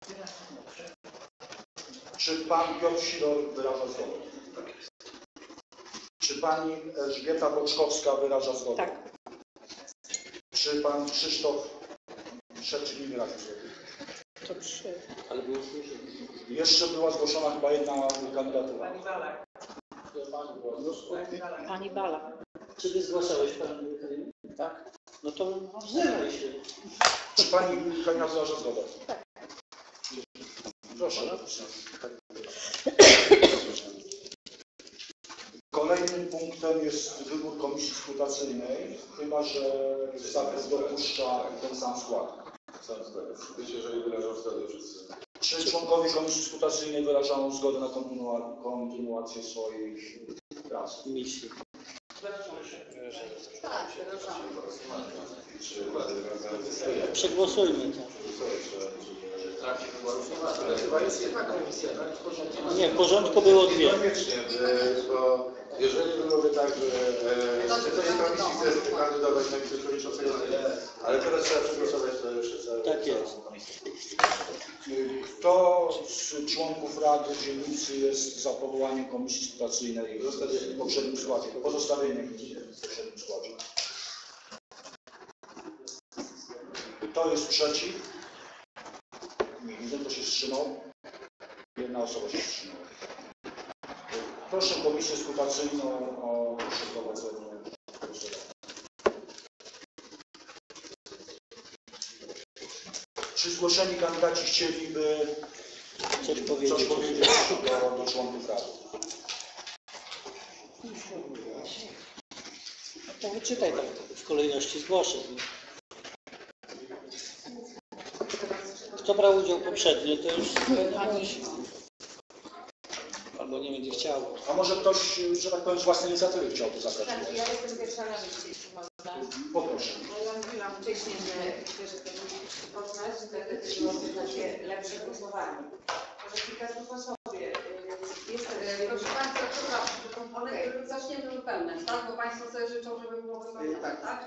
Czy pan Piotr Sidor wyraża zgodę? Czy pani Elżbieta Boczkowska wyraża zgodę? Tak. Czy pan Krzysztof Szewczyk nie wyraża zgody? To trzy. Ale było Jeszcze była zgłoszona chyba jedna kandydatura. Pani Balak. Pani Bala. Czy ty zgłaszałeś pan? Tak. No to wzywaj się. Czy pani Halina wyraża zgodę? Tak. Proszę. Kolejnym punktem jest wybór komisji skrutacyjnej, chyba że zakres dopuszcza ten sam skład. Być, jeżeli wyrażą zgodę wszyscy. Czy członkowie komisji skrutacyjnej wyrażają zgodę na kontynuację, kontynuację swoich prac? Misji. Tak, wyrażamy. Przegłosujmy to. Ale chyba jest jedna komisja, tak? W porządku. Nie, w porządku było dwie. Niekoniecznie, bo jeżeli byłoby tak, że e, w tej komisji chce kandydować na wiceprzewodniczącego, ale teraz trzeba przegłosować to jeszcze całe. Tak jest. Kto z członków Rady Dzielnicy jest za powołaniem komisji skrutacyjnej w poprzednim składzie, pozostawieniem w poprzednim składzie? Kto jest przeciw? Nie widzę, kto się wstrzymał. Jedna osoba się wstrzymała. Proszę komisję skrutacyjną o przeprowadzenie głosowania. Czy zgłoszeni kandydaci chcieliby Coś powiedzieć. coś powiedzieć do, do członków Rady? To wyczytaj tak w kolejności zgłoszeń. Kto brał udział poprzednio, to już albo nie będzie chciał. A może ktoś, że tak powiem, z własnej inicjatywy chciał tu zabrać Tak, głos? ja jestem pierwsza na liście, jeśli można. Poproszę. No ja mówiłam wcześniej, że chcę, żeby poznać, że wtedy było takie lepsze głosowanie. Może kilka słów o sobie. Jestem... Proszę Państwa, przepraszam, ale zaczniemy wypełniać, tak? Bo Państwo sobie życzą, żeby było wypełnione, tak? tak?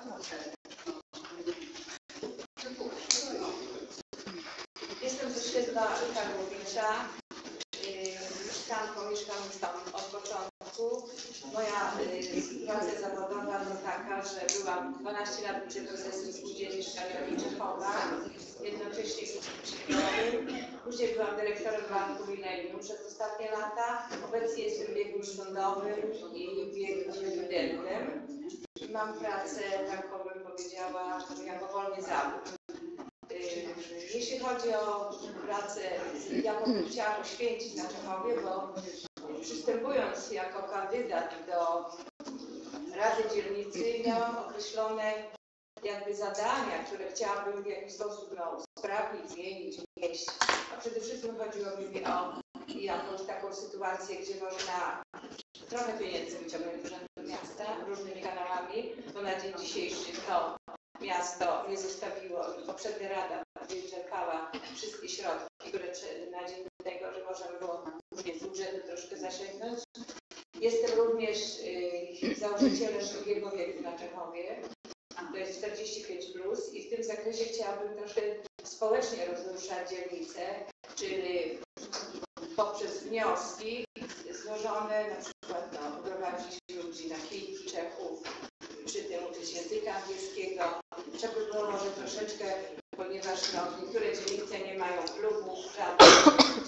Jestem ze Świetla Karłowicza. Mieszkanką, mieszkam tam od początku. Moja y, praca zawodowa to taka, że byłam dwanaście lat wiceprezesem Spółdzielni Mieszkaniowej Czechowa, jednocześnie przedsiębiorcą. Później byłam dyrektorem Banku Millennium przez ostatnie lata. Obecnie jestem biegłym sądowym i biegłym dywidentem. Mam pracę, taką bym powiedziała, jako wolny zawód. Jeśli chodzi o pracę, ja bym chciała poświęcić na Czechowie, bo przystępując jako kandydat do Rady Dzielnicy miałam określone jakby zadania, które chciałabym w jakiś sposób no, usprawnić, zmienić, wnieść. A przede wszystkim chodziło mi o jakąś taką sytuację, gdzie można trochę pieniędzy wyciągnąć z urzędu miasta różnymi kanałami, bo na dzień dzisiejszy to miasto nie zostawiło, poprzednia rada wyczerpała wszystkie środki, które na dzień tego, że można było z budżetu troszkę zasięgnąć. Jestem również y, założycielem drugiego wieku na Czechowie, to jest czterdzieści pięć plus i w tym zakresie chciałabym troszkę społecznie rozruszać dzielnicę, czyli poprzez wnioski złożone na przykład no, prowadzić ludzi na kilku Czechów, przy tym uczyć języka angielskiego. Trzeba by było może troszeczkę, ponieważ no, niektóre dzielnice nie mają klubów, żadnych,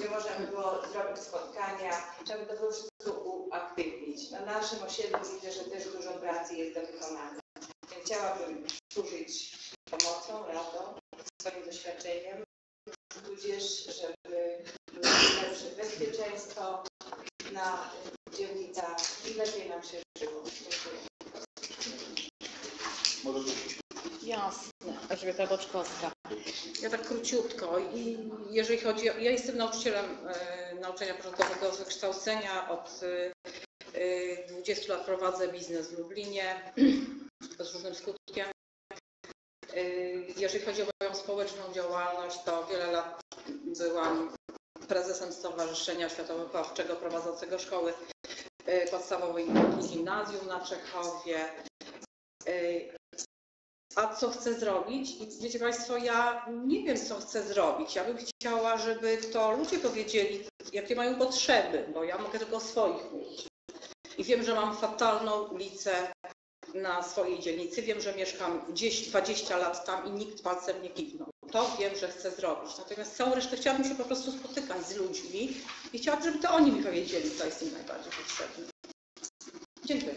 spotkania, trzeba by to było wszystko uaktywnić. Na naszym osiedlu widzę, że też dużo pracy jest do wykonania. Więc chciałabym służyć pomocą, radą, swoim doświadczeniem, tudzież, żeby było lepsze bezpieczeństwo na dzielnicach i lepiej nam się żyło. Dziękuję. Jasne, Elżbieta Boczkowska. Ja tak króciutko i jeżeli chodzi o, ja jestem nauczycielem e, nauczania początkowego z wykształcenia, od e, dwudziestu lat prowadzę biznes w Lublinie z różnym skutkiem. E, jeżeli chodzi o moją społeczną działalność, to wiele lat byłam prezesem Stowarzyszenia Światowo-Wychowawczego prowadzącego szkoły e, podstawowej i gimnazjum na Czechowie. E, A co chcę zrobić? I wiecie Państwo, ja nie wiem, co chcę zrobić. Ja bym chciała, żeby to ludzie powiedzieli, jakie mają potrzeby, bo ja mogę tylko o swoich mówić. I wiem, że mam fatalną ulicę na swojej dzielnicy. Wiem, że mieszkam gdzieś dwadzieścia lat tam i nikt palcem nie kiwnął. To wiem, że chcę zrobić. Natomiast całą resztę chciałabym się po prostu spotykać z ludźmi i chciałabym, żeby to oni mi powiedzieli, co jest im najbardziej potrzebne. Dziękuję.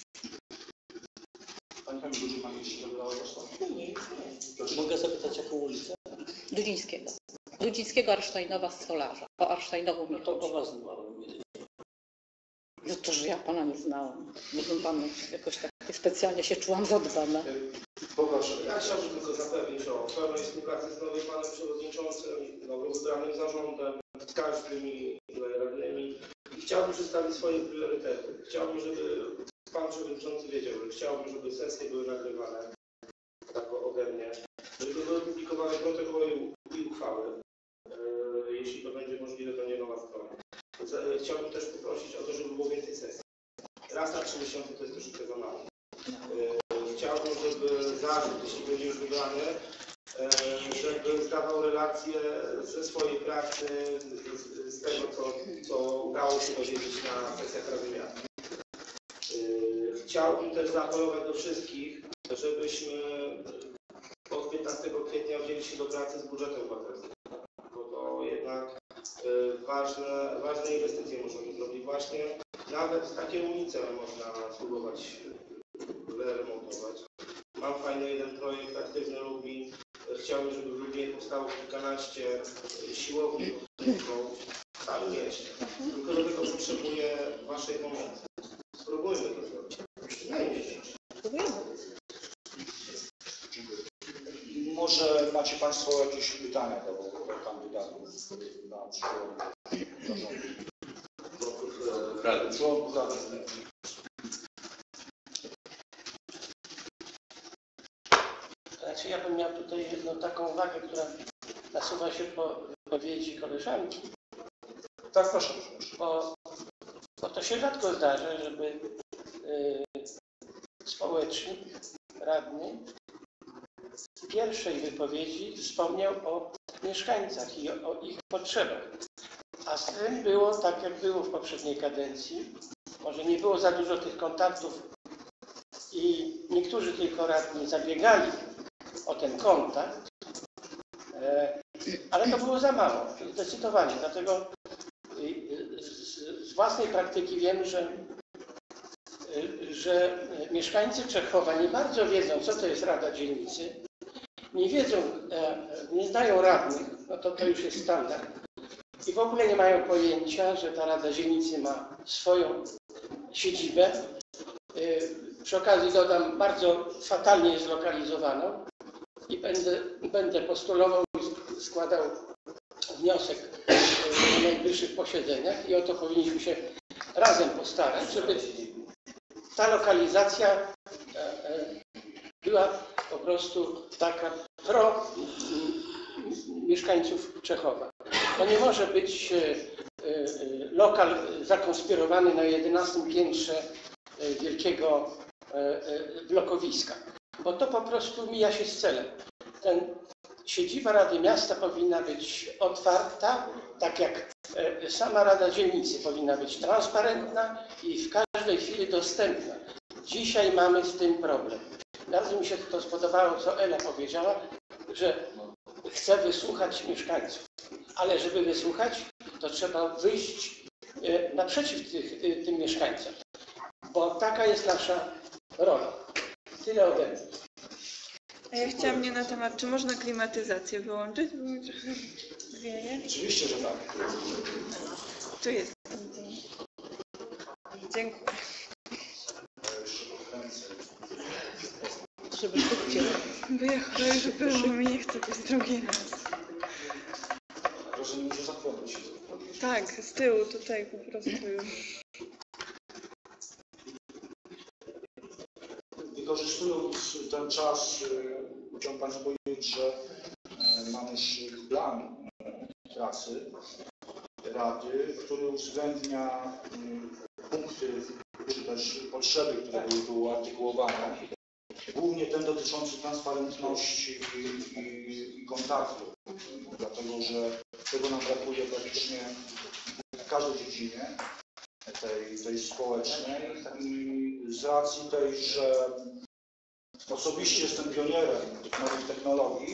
Pani Pani Duży, Pani jeszcze wybrała dostęp? Mogę zapytać, jaką ulicę? Dudzińskiego. Dudzińskiego, Arsztajnowa, Stolarza. O Arsztajnową No mi to chodzi. o was znałem. No to, że ja Pana nie znałam. Nie bym Panu jakoś tak specjalnie się czułam zadbana. Poproszę. Ja chciałbym tylko zapewnić o pełnej współpracy z nowym Panem Przewodniczącym, nowym wybranym zarządem, z każdymi radnymi. I chciałbym przedstawić swoje priorytety. Chciałbym, żeby Pan Przewodniczący wiedział, że chciałbym, żeby sesje były nagrywane, tak ode mnie, żeby były publikowane protokoły i uchwały. E, jeśli to będzie możliwe, to nie nowa strona. Chciałbym też poprosić o to, żeby było więcej sesji. Raz na trzy miesiące to jest troszeczkę za mało. E, chciałbym, żeby zarząd, jeśli będzie już wybrany, e, żeby zdawał relacje ze swojej pracy, z, z tego, co, co udało się dowiedzieć na sesjach Rady Miasta. Chciałbym też zaapelować do wszystkich, żebyśmy od piętnastego kwietnia wzięli się do pracy z budżetem obywatelskim, bo to jednak ważne, ważne inwestycje możemy zrobić właśnie. Nawet takie ulice można spróbować wyremontować. Mam fajny jeden projekt aktywny Lublin. Chciałbym, żeby w Lublinie powstało kilkanaście siłowni w całym mieście. Tylko do tego potrzebuję Waszej pomocy. Spróbujmy to zrobić. Przynajmniej się. Może macie Państwo jakieś pytania do, do kandydatów na przykład zarządu? Członków Rady. Znaczy ja bym miał tutaj jedną taką uwagę, która nasuwa się po wypowiedzi koleżanki. Tak, proszę. Bo, bo to się rzadko zdarza, żeby y, społecznik, radny w pierwszej wypowiedzi wspomniał o mieszkańcach i o, o ich potrzebach. A z tym było tak, jak było w poprzedniej kadencji. Może nie było za dużo tych kontaktów i niektórzy tylko radni zabiegali o ten kontakt, e, ale to było za mało, zdecydowanie. Dlatego y, z, z własnej praktyki wiem, że że mieszkańcy Czechowa nie bardzo wiedzą, co to jest Rada Dzielnicy, nie wiedzą, nie znają radnych, no to to już jest standard. I w ogóle nie mają pojęcia, że ta Rada Dzielnicy ma swoją siedzibę. Przy okazji dodam, bardzo fatalnie zlokalizowaną i będę, będę postulował i składał wniosek na najbliższych posiedzeniach i o to powinniśmy się razem postarać, żeby ta lokalizacja była po prostu taka pro mieszkańców Czechowa. To nie może być lokal zakonspirowany na jedenastym piętrze wielkiego blokowiska, bo to po prostu mija się z celem. Ten siedziba Rady Miasta powinna być otwarta, tak jak sama Rada Dzielnicy powinna być transparentna i w każdej chwili dostępna. Dzisiaj mamy z tym problem. Bardzo mi się to spodobało, co Ela powiedziała, że chce wysłuchać mieszkańców. Ale żeby wysłuchać, to trzeba wyjść e, naprzeciw tych, e, tym mieszkańcom, bo taka jest nasza rola. Tyle ode mnie. A ja chciałam nie na temat, czy można klimatyzację wyłączyć, bo mi trochę wieje. Oczywiście, że tak. Tu jest. Dziękuję. Żeby szybciej. Bo ja choruję, że było mi nie chce być drugi raz. Rozumiem, że zakłonić. Tak, z tyłu tutaj po prostu już. Wykorzystując ten czas, y, chciałbym Państwu powiedzieć, że y, mamy już plan y, pracy Rady, który uwzględnia y, punkty czy też potrzeby, które były tu uartykułowane. Głównie ten dotyczący transparentności i, i, i kontaktu, dlatego że tego nam brakuje praktycznie w każdej dziedzinie tej, tej społecznej i z racji tej, że osobiście jestem pionierem tych nowych technologii,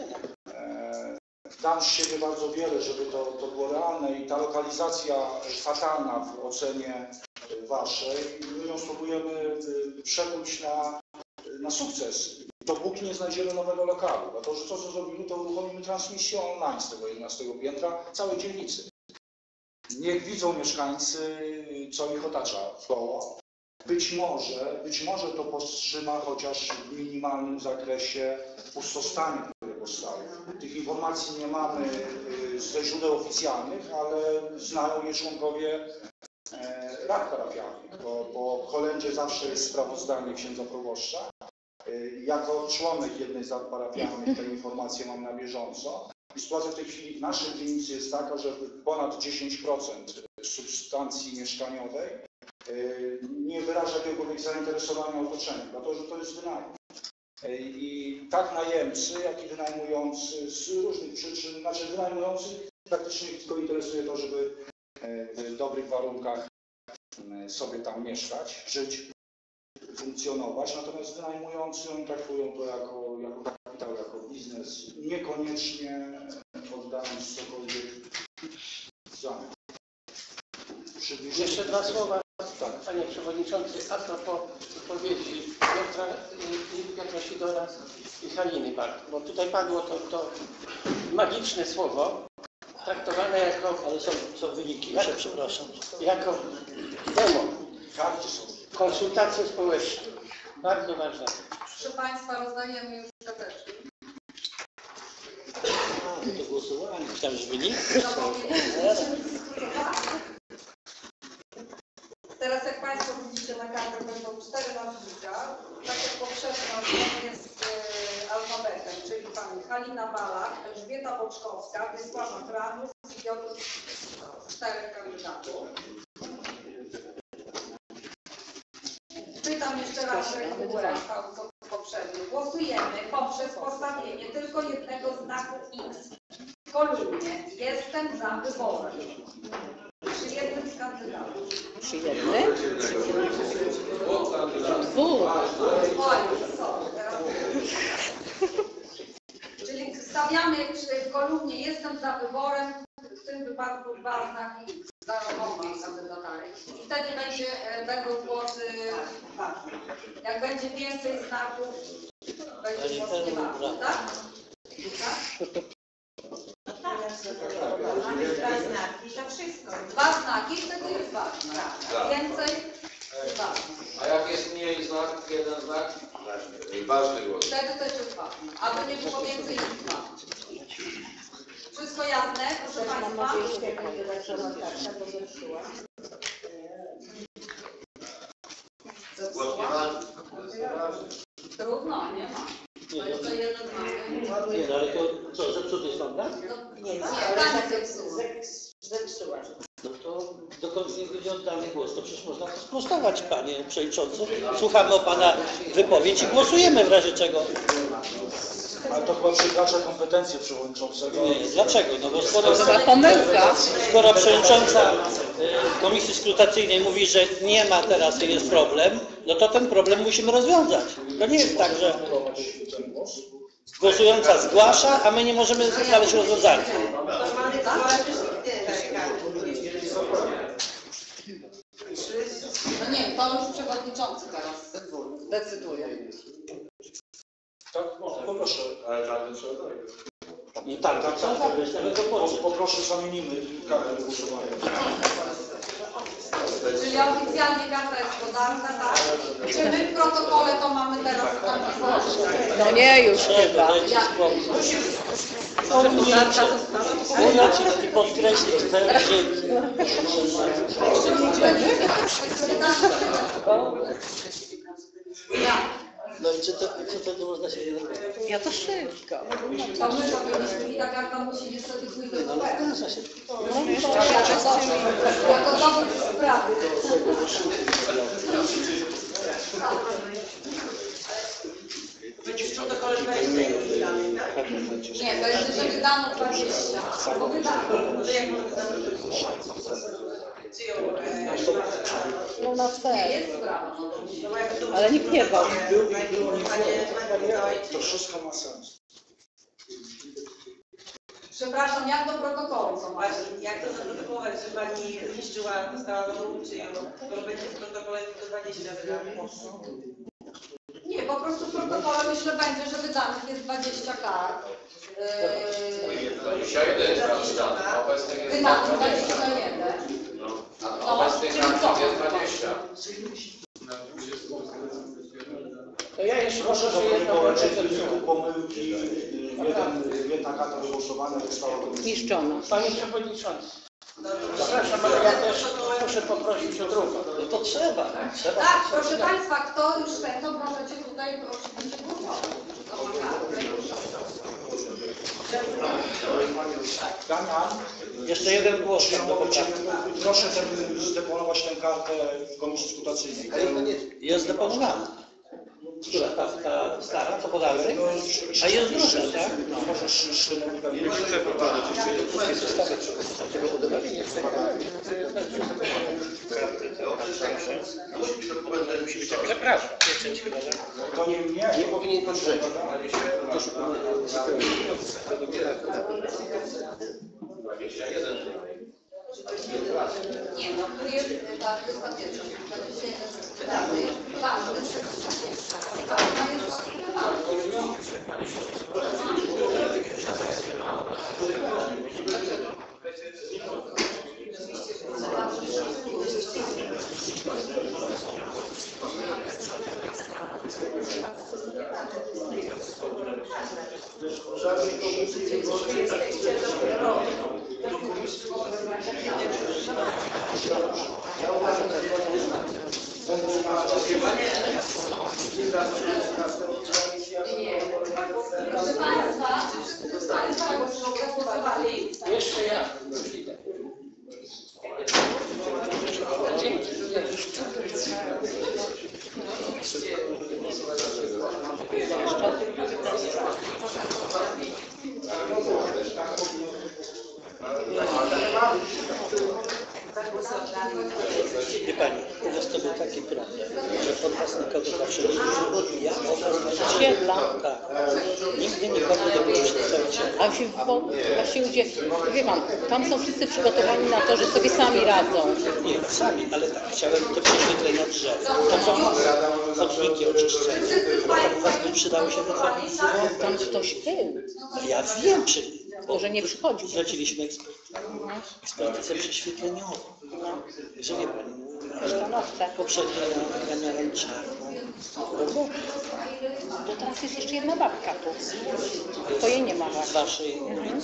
e, dam z siebie bardzo wiele, żeby to, to było realne i ta lokalizacja fatalna w ocenie Waszej, my ją spróbujemy przekuć na, na sukces, dopóki nie znajdziemy nowego lokalu. Dlatego, że to, co zrobimy, to uruchomimy transmisję online z tego jedenastego piętra całej dzielnicy. Niech widzą mieszkańcy, co ich otacza wkoło. Być może, być może to powstrzyma chociaż w minimalnym zakresie pustostanie, które powstały. Tych informacji nie mamy ze źródeł oficjalnych, ale znają je członkowie rad parafialnych, bo po kolędzie zawsze jest sprawozdanie księdza proboszcza. Jako członek jednej z rad parafialnych te informacje mam na bieżąco. I sytuacja w tej chwili w naszej dzielnicy jest taka, że ponad dziesięć procent substancji mieszkaniowej nie wyraża jakiegokolwiek zainteresowania otoczeniem, dlatego że to jest wynajem. I tak najemcy, jak i wynajmujący z różnych przyczyn, znaczy wynajmujący praktycznie tylko interesuje to, żeby w dobrych warunkach sobie tam mieszkać, żyć, funkcjonować, natomiast wynajmujący oni traktują to jako, jako kapitał, jako biznes, niekoniecznie oddając cokolwiek w zamian. Jeszcze dwa słowa, tak. Panie Przewodniczący, a propos wypowiedzi Piotra, Piotra Sidora i Haliny Bark, bo tutaj padło to, to magiczne słowo, traktowane jako... Ale są, są wyniki, jeszcze przepraszam. Jako demo, Karty są. konsultacje społeczne. Bardzo ważne. Proszę Państwa, rozdajemy już karteczki. A, to głosowanie. Tam już wynik? Teraz jak Państwo widzicie na kartach będą cztery nazwiska, tak jak poprzednio jest e, alfabetem, czyli Pani Halina Balak, Elżbieta Boczkowska, Wiesława Franus i Piotr, czterech kandydatów. Pytam jeszcze raz, jak został co poprzednio. Głosujemy poprzez postawienie tylko jednego znaku X w kolumnie. Jestem za wyborem. Przy jednym z kandydatów. Przy jednym? Dwóch. Oj, co? Teraz... Czyli stawiamy przy w kolumnie jestem za wyborem, w tym wypadku dwa znaki X za oboma kandydatami. I wtedy będzie, będą głosy, jak będzie więcej znaków, będzie głosowane, tak? Tak? Dwa znaki, to wszystko. Dwa znaki, wtedy jest ważne. Więcej, dwa. A jak jest mniej znak, jeden znak? Ważny głos. Wtedy też jest ważne. Aby nie było więcej niż dwa. Wszystko jasne, proszę Mam Państwa? nadzieję, że pani redaktorka karta to zepsuła. Trudno, nie ma. To jeszcze jeden znak. Nie, no ale to co, zepsuty są, tak? Nie, nie, Pani zepsuła. zepsuła. No to dokąd nie, nie oddamy głos, to przecież można to sprostować, Panie Przewodniczący. Słuchamy o Pana wypowiedź i głosujemy w razie czego. Ale to chyba przekracza kompetencje przewodniczącego. Nie, dlaczego? No bo skoro, Pomyłka. skoro przewodnicząca y, komisji skrutacyjnej mówi, że nie ma teraz, jest problem, no to ten problem musimy rozwiązać. To nie jest tak, że głosująca zgłasza, a my nie możemy znaleźć rozwiązania. proszę. Ale żadne trzeba dojść. Nie, tak, tak, tak. Poproszę, zamienimy kartę głosowania. Czyli oficjalnie karta jest podarta, tak? Czy my w protokole to mamy teraz zapisane? No nie, już chyba. Karta została Ująć i podkreślić te, że... No i czy to, czy to nie można się nie zrobić? Ja to szybko. To my robiliśmy i ta karta musi niestety pójść do dołu. No jeszcze Jako dowód sprawy. Nie, to jest, że wydano dwadzieścia, albo wydano. No na Nie, fair. jest sprawa. Ale nikt nie bał. To wszystko ma sens. Przepraszam, jak do protokołu są? Właśnie, jak to zaprotokołować, że pani zniszczyła, dostała nową czyją, to będzie w protokole tylko dwadzieścia wydanych? Nie, po prostu w protokole myślę będzie, że wydanych jest dwadzieścia kart. dwadzieścia jeden jest wydane, a obecnych jest Wydanych dwadzieścia jeden. a obecnych kartach jest dwadzieścia. To ja jeszcze Proszę proszę jedno zaprotokować poczekać. pomyłki. Jeden, jedna karta do głosowania została Zniszczona. Panie Przewodniczący, przepraszam, ale ja też muszę poprosić o drugą. No to trzeba, trzeba. Tak, proszę Państwa, kto już chce, to możecie tutaj oczywiście głosować. Damian, Jeszcze jeden głos. ja do mogę Cię, poprawki. proszę ten, zdeponować tę kartę w komisji skrutacyjnej. Jest deponowana. Która? Ta, ta stara, co podałeś? A jest druga, tak? No, możesz Szymon pewnie. Przepraszam. To nie mnie. Nie powinien to żyć. Nie, no tu jest tak, to jest faktycznie. dwadzieścia jeden jest wydany. Ważne, że jest Żadnej komisji nie było. Ja uważam, że będą na Proszę Państwa, proszę Państwa, bo głosowali. Jeszcze ja. Już idę. Dzięki. Wie Pani, u nas to był taki problem, że pod nas nikogo zawsze nie było. Ja Siedla. tak. Nigdy nikogo nie było przedstawiciela. A się, bo właśnie ludzie, wie Pan, tam są wszyscy przygotowani na to, że sobie sami radzą. Nie, sami, ale tak, chciałem te prześwietlenia drzew. To są chodniki oczyszczenia. U Was by przydały się te chodniki? Tam ktoś był. Ja wiem, czy... Może nie przychodził. Zleciliśmy ekspertę. Ekspertyzę prześwietleniową. Że wie Pani, Stanowcze. poprzednio ja miałem czarną. To teraz jest jeszcze jedna babka tu. To jej nie ma Z właśnie. Waszej... Mhm.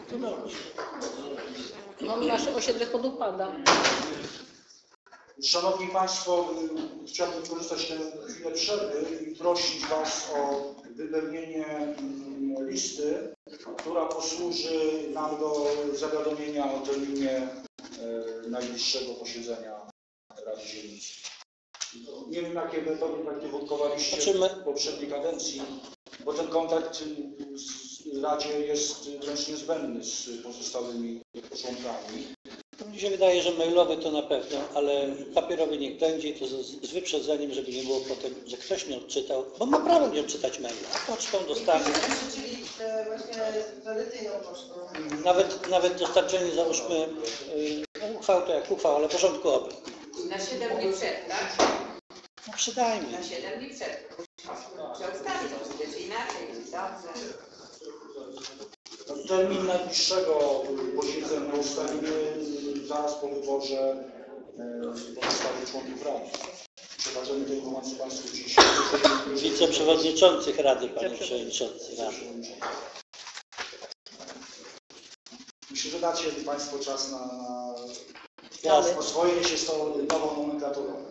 No nasze osiedle podupada. Szanowni Państwo, y, chciałbym wykorzystać tę chwilę przerwy i prosić Was o wypełnienie mm, listy, która posłuży nam do zawiadomienia o terminie y, najbliższego posiedzenia Rady Dzielnicy. Nie wiem, jakie metody praktykowaliście w poprzedniej kadencji, bo ten kontakt w Radzie jest wręcz niezbędny z pozostałymi członkami. Mi się wydaje, że mailowy to na pewno, ale papierowy niech będzie i to z, z wyprzedzeniem, żeby nie było potem, że ktoś nie odczytał, bo ma prawo nie odczytać maila, a pocztą dostanie. Czyli właśnie tradycyjną pocztą. Nawet, nawet dostarczenie, załóżmy, yy, uchwał to jak uchwał, ale porządku obrad. Na siedem dni przed, tak? No przydajmy. Na siedem dni przed. Trzeba ustawić, czy inaczej. radny. Termin najbliższego posiedzenia ustalimy zaraz po wyborze pozostałych członków Rady. Przekażemy tę informację Państwu dziś. Wiceprzewodniczących Rady, Panie Przewodniczący Rady. Myślę, że dacie Państwo czas na, na oswojenie się z tą nową nomenklaturą.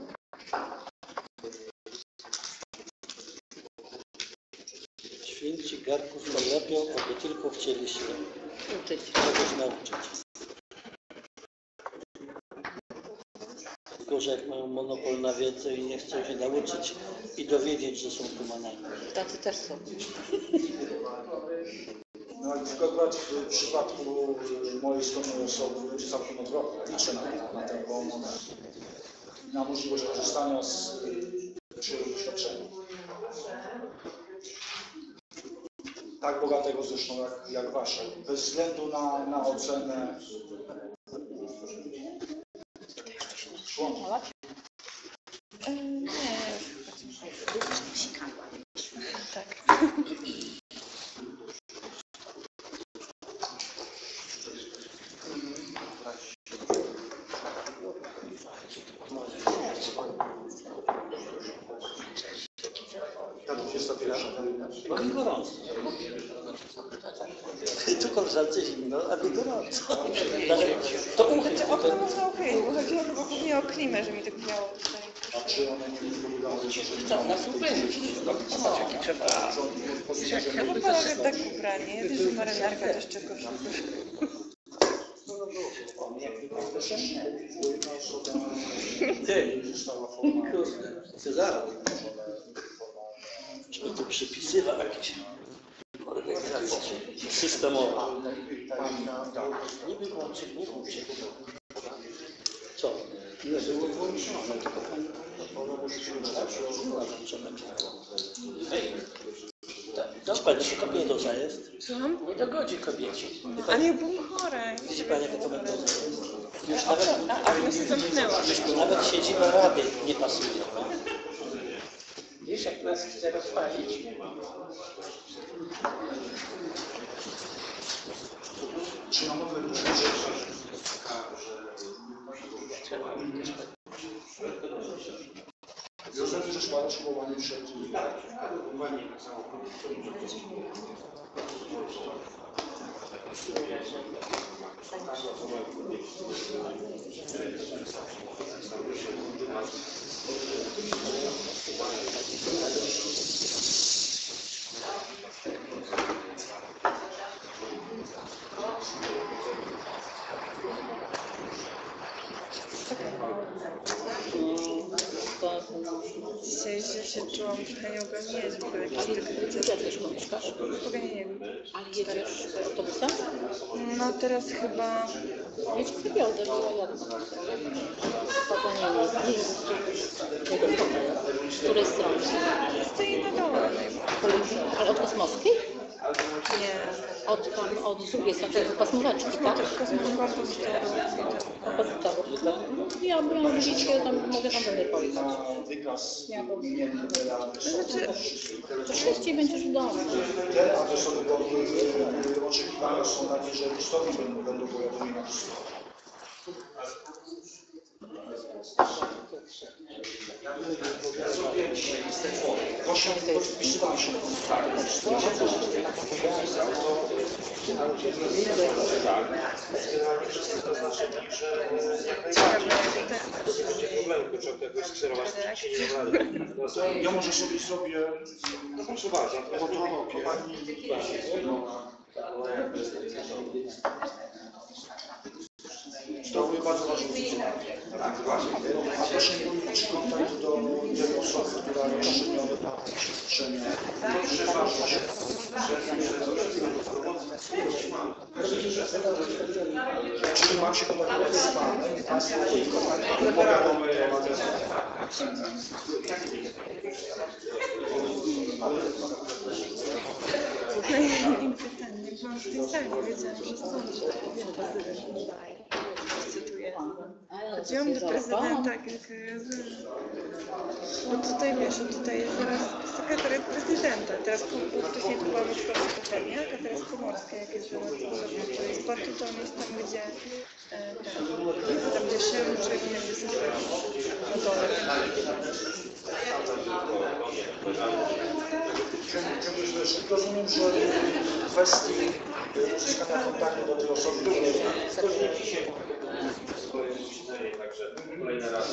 Święci garków nie lepią, aby tylko chcieli się uczyć, czegoś nauczyć. Tylko, że jak mają monopol na wiedzę i nie chcą się nauczyć i dowiedzieć, że są humanami. Tacy też są. No, akurat w przypadku mojej skromnej osoby będzie całkiem odwrotnie. Liczę na, na tę pomoc, na możliwość korzystania z przyszłego doświadczenia. Tak bogatego zresztą jak, jak Wasze. Bez względu na, na ocenę członków. Nie, tak. Ta dwudziesta pierwsza. Bo mi gorąco. Tu koleżance zimno, a mi gorąco. To uchyl. Znaczy okno można uchylić, bo chodziło chyba głównie o klimę, że mi tak miało tutaj. A czy one nie wyglądały, że Co, nas upewnić? Zobacz, jaki trzeba. Chyba panowie tak ubrani, ja też marynarka też czegoś. Ty, Cezaro. Żeby tu przypisywał jakieś organizacje systemowe. Nie wyłączy, nie włączy. Co? Nie było włączone, tylko pani Dobrze, pani się kobietoza jest? Słucham? Nie dogodzi kobiecie. A nie byłam chora. Widzi pani, jaka to metoda? Już A, nawet, a, a mnie się zamknęła. nawet siedziba Rady nie pasuje. No? Wiesz, jak nas chce rozpalić? Czy na nowe Józef też ma szkołowanie przed uwagiem na całą Dzisiaj że się czułam trochę nieogarnięć, bo jakiś Ale tak gdzie też mieszkasz? Chyba nie wiem. Ale jedziesz autobusem? No teraz chyba... Jedź w Krywiodę, bo ja jadę. Pogonienie. Nie jest z której strony? Stoi na dole. Ale od Kosmowskiej? Nie. Od, tam, od drugiej strony, jakby pasmóweczki, tak? Kompozytorów. No, ja miałam życie, tam mogę tam będę pojechać. Znaczy, To sześciej będziesz w domu. Te adresowe oczekiwania są takie, że istotnie będą, będą pojawione na stronę. Właśnie podpisywałem się. Tak, generalnie wszyscy zaznaczyli, że jak najbardziej będzie problemu kurczę jakoś skierować. Ja może sobie zrobię, no proszę bardzo, bo to pani sprawuje bardzo ważną funkcję. A proszę mi powiedzieć kontakt do tej osoby, która jeszcze miała doświadczenie. Czyli mam się kontaktować z panem i państwo im pytanie, mam w tej sali, wiedziałam, że są. Cytuję. Chodziłam do prezydenta kilka razy. Bo tutaj wiesz, tutaj jest zaraz sekretariat prezydenta. Teraz bo wcześniej to była Moskwa Koperniak, a teraz Pomorska, jak jest żona to jest portu, to on jest tam, gdzie e, tam, tam gdzie Szymczyk, jakby sobie na dole. Rozumiem, że w kwestii uzyskania kontaktu do tej osoby, które dzisiaj swoje posiedzenie, także kolejny raz.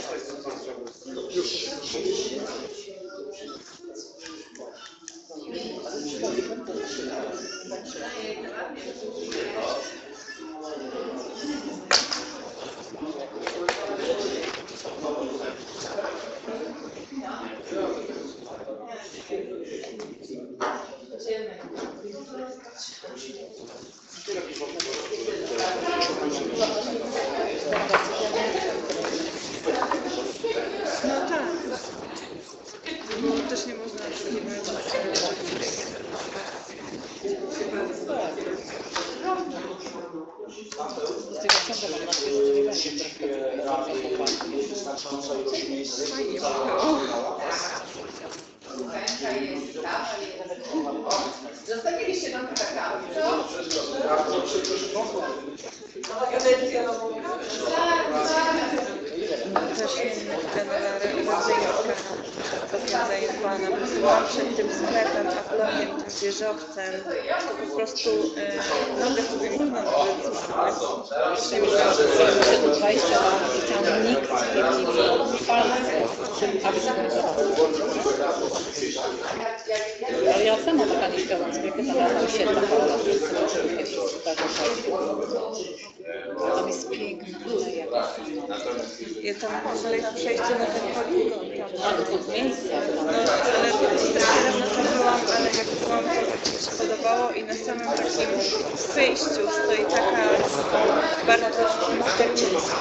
No tak. Bo też nie można oczekiwać. Z tego ciągle mam nadzieję, że nie będzie znacząca ilość miejsc. Zostawiliście nam plakaty, co? Też ten rodzyjówka całkiem zajebana. Byłam przed tym sklepem, aplomiem, tym wieżowcem. To po prostu e, nogę sobie nie mam dwadzieścia lat i tam nikt nie dziwił palce, aby ale ja sama taka nie śpiewam, jak tam miałam siedem lat, to jest piękna, ale jaka. Ja tam w ogóle przejście na ten poligon. Ale to miejsce. No, ale teraz na to byłam, ale jak byłam, to mi się podobało i na samym takim wyjściu stoi taka bardzo misternicza.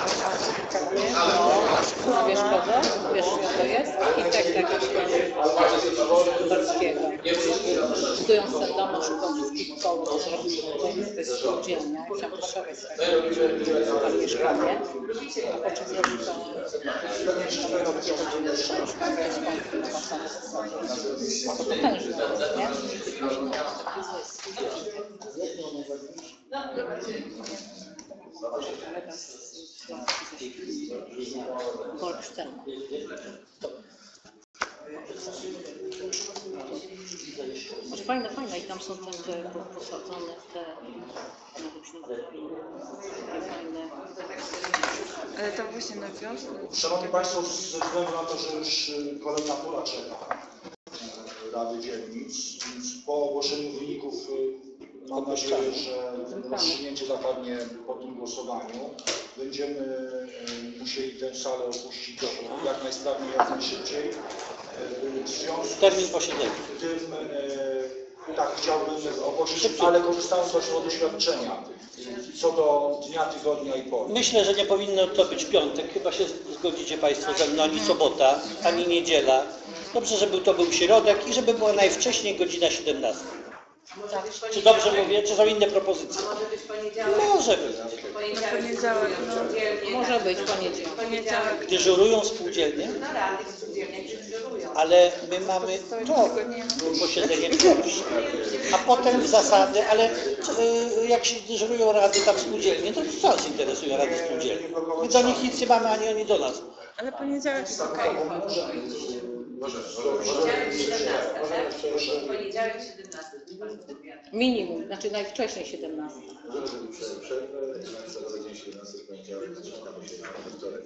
No, wiesz kogo? Wiesz kto to jest? Architekt Barskiego. Studiują w domu, szukał wszystkich kołów, co zrobił to jest spółdzielnia. Chciałam poszować tam mieszkanie. A po czym zrobił to to potężne, nie? Golsztyn. Może fajne, fajne i tam są te, te posadzone te fajne. Ale tam właśnie na wiosnę. Szanowni Państwo, ze względu na to, że już kolejna tura czeka Rady Dzielnic, więc po ogłoszeniu wyników mam nadzieję, że rozstrzygnięcie zapadnie po tym głosowaniu. Będziemy musieli tę salę opuścić jak najsprawniej, jak najszybciej. W związku Termin posiedzenia. z tym tak chciałbym ogłosić, ale korzystając z doświadczenia co do dnia, tygodnia i pory. Myślę, że nie powinno to być piątek, chyba się zgodzicie Państwo ze mną, ani sobota, ani niedziela. Dobrze, żeby to był środek i żeby była najwcześniej godzina siedemnasta. Czy dobrze mówię, czy są inne propozycje? Może być poniedziałek. Może być. Poniedziałek, no. Może być poniedziałek. Poniedziałek. Dyżurują spółdzielnie, No rady spółdzielnie dyżurują. ale my mamy to posiedzenie pierwsze. A potem w zasady, ale y, jak się dyżurują rady tam spółdzielnie, to co nas interesują rady spółdzielnie? My do nich nic nie mamy, ani oni do nas. Ale poniedziałek jest okej. Poniedziałek siedemnasta, tak? Poniedziałek siedemnasta. Minimum, znaczy najwcześniej siedemnasta. Możemy zrobić przerwę, za dzień siedemnasty poniedziałek, zaczynamy się na wtorek.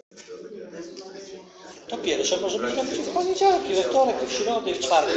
To pierwsze może być robić w poniedziałek, i we wtorek, i w środę, i w czwartek.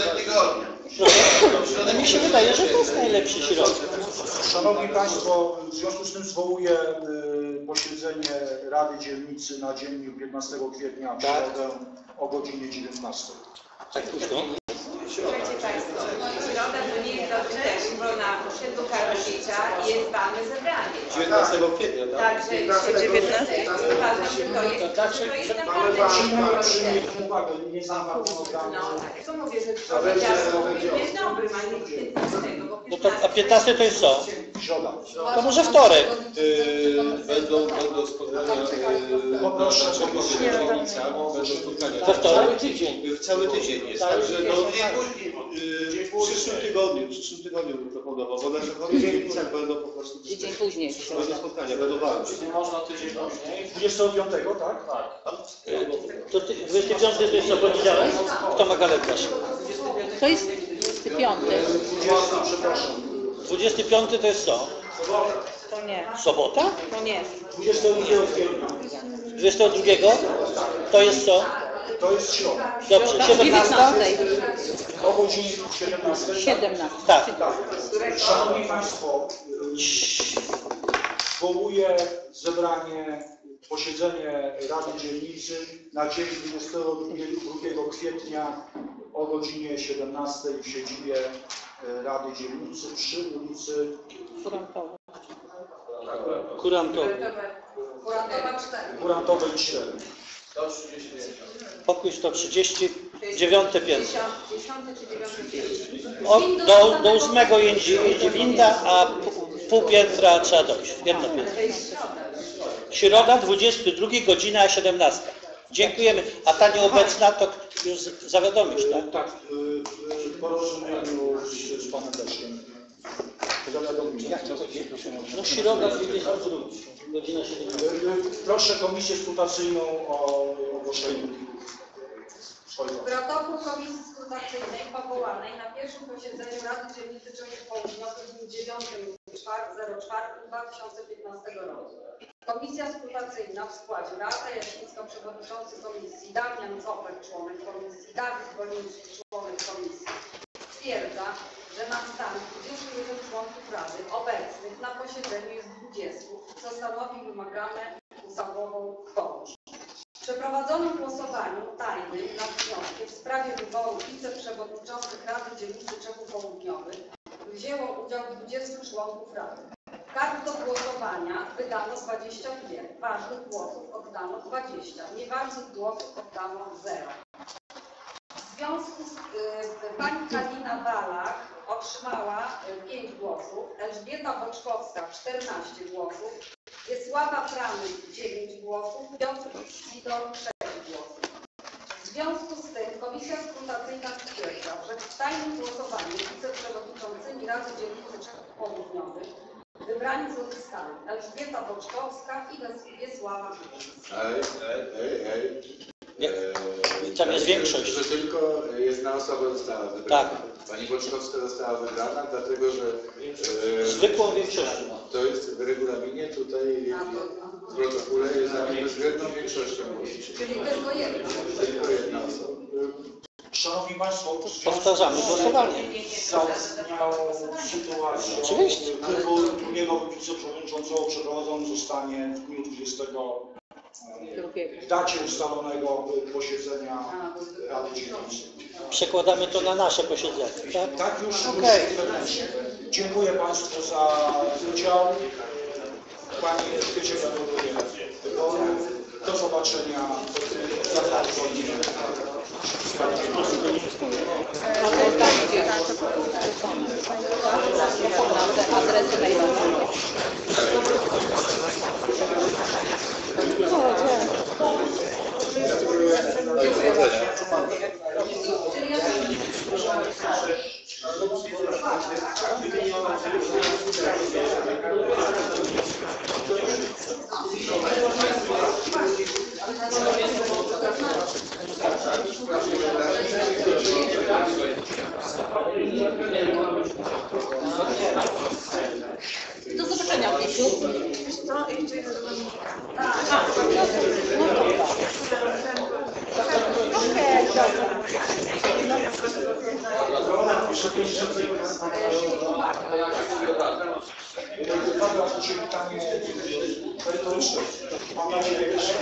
No mi się wydaje, że to jest najlepszy środek. Szanowni Państwo, w związku z tym zwołuję y, posiedzenie Rady Dzielnicy na dzień piętnastego kwietnia w środę o godzinie dziewiętnastej. Tak późno? Słuchajcie Państwo, środa to nie jest dobry też, bo na osiedlu Karolnicza jest walne zebranie. dziewiętnastego kwietnia, tak? Także dziewiętnastego to jest, to jest naprawdę Przyjmijmy uwagę, nie znam harmonogramu. No, tak, co mówię, że poniedziałek jest dobry, a nie piętnastego, bo No to, a piętnaste to jest co? Środa. To może wtorek. Yy, będą, będą spotkania Poproszę, Będą spotkania. To wtorek? Cały tydzień. Cały tydzień jest, Cały także tydzień. no, w przyszłym tygodniu, w przyszłym tygodniu bym proponował, bo na Czechowie Dzielnicach będą po prostu Tydzień później. będą spotkania, będą walki. Można tydzień później. dwudziestego piątego, tak? Tak. To ty- dwudziesty piąty to jest co, poniedziałek? Kto ma kalendarz? To jest dwudziesty piąty. Przepraszam. dwudziesty piąty to jest co? To nie. Sobota? To nie. dwudziestego drugiego kwietnia. dwudziestego drugiego to jest co? To jest środa. Dobrze, siedemnasta? dziewiętnastej. O godzinie siedemnastej. siedemnastej. Tak. Tak. Szanowni Państwo, zwołuję zebranie, posiedzenie Rady Dzielnicy na dzień dwudziestego drugiego kwietnia o godzinie siedemnastej w siedzibie Rady Dzielnicy przy ulicy Kurantowo. Kurantowy. Kurantowa cztery. Kurantowej cztery. Pokój sto trzydzieści, dziewiąte piętro. Dziesiąty czy dziewiąty? O, do, do ósmego jedzie, jedzie winda, a pół, pół piętra trzeba dojść. Jedno piętro. Środa, dwudziesty drugi, godzina siedemnasta. Dziękujemy. A ta nieobecna to już zawiadomisz, tak? Tak, w porozumieniu z, z Panem Leszkiem. Zawiadomimy. No środa, dwudziesty drugi, godzina siedemnasta. Proszę Komisję Skrutacyjną o ogłoszenie swojego. Protokół Komisji Skrutacyjnej powołanej na pierwszym posiedzeniu Rady Dzielnicy Czechów Południowych w dniu dziewiątego czwartego dwa tysiące piętnastego roku. Komisja Skrutacyjna w składzie Beata Jasińska, przewodniczący Komisji, Damian Copek, członek Komisji, Dawid Goliński, członek Komisji, stwierdza, że na stan dwudziestu jeden członków Rady obecnych na posiedzeniu jest dwudziestu, co stanowi wymagane ustawową kwotę. W przeprowadzonym głosowaniu tajnym nad wnioskiem w sprawie wyboru wiceprzewodniczących Rady Dzielnicy Czechów Południowych wzięło udział dwudziestu członków Rady. Kart do głosowania wydano dwadzieścia dwie, ważnych głosów oddano dwadzieścia, nieważnych głosów oddano zero. W związku z y, pani Kalina Balach otrzymała pięć głosów, Elżbieta Boczkowska czternaście głosów, Wiesława Franek dziewięć głosów, Piotr Sidor sześć głosów. W związku z tym Komisja Skrutacyjna stwierdza, że w tajnym głosowaniu wiceprzewodniczącymi Rady Dzielnicy Czechów Południowych wybrani zostali Elżbieta Boczkowska i Wiesława Franek. Ej, ej, ej, ej. Nie. Eee, Tam jest większość. Że tylko jedna osoba została wybrana. Tak. Pani Boczkowska została wybrana, dlatego że e, Zwykłą większością. to jest w regulaminie, tutaj w protokole jest zapisane bezwzględną większością głosów. Czyli tylko jedna. Tylko jedna osoba. Szanowni Państwo, w związku Powtarzamy głosowanie. z zaistniałą sytuacją Oczywiście. wybór drugiego wiceprzewodniczącego przeprowadzony zostanie w dniu dwudziestego w dacie ustalonego posiedzenia Rady Dzielnicy. Przekładamy to na nasze posiedzenie, tak? Tak już Okej. wewnętrznie. Dziękuję Państwu za udział. Pani Edycie gratuluję wyboru. Do zobaczenia za dwa tygodnie. Adresy mailowe. Do zobaczenia w Misiu. Okej, Dobra, dzisiaj pytanie merytoryczne. Mam nadzieję, że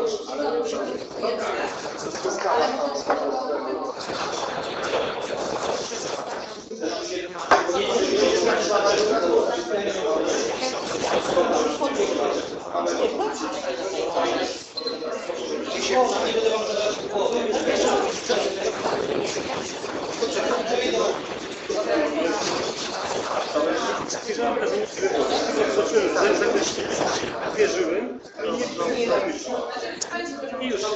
Ale mikrofonu, nie będę wam zadawać głowy. Wierzyłem i nie pomyślałem. I już.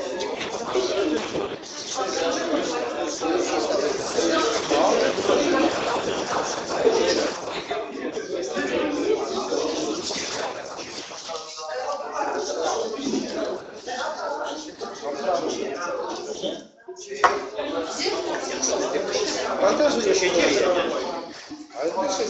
Pan też nie się dzieje, nie? Ale to się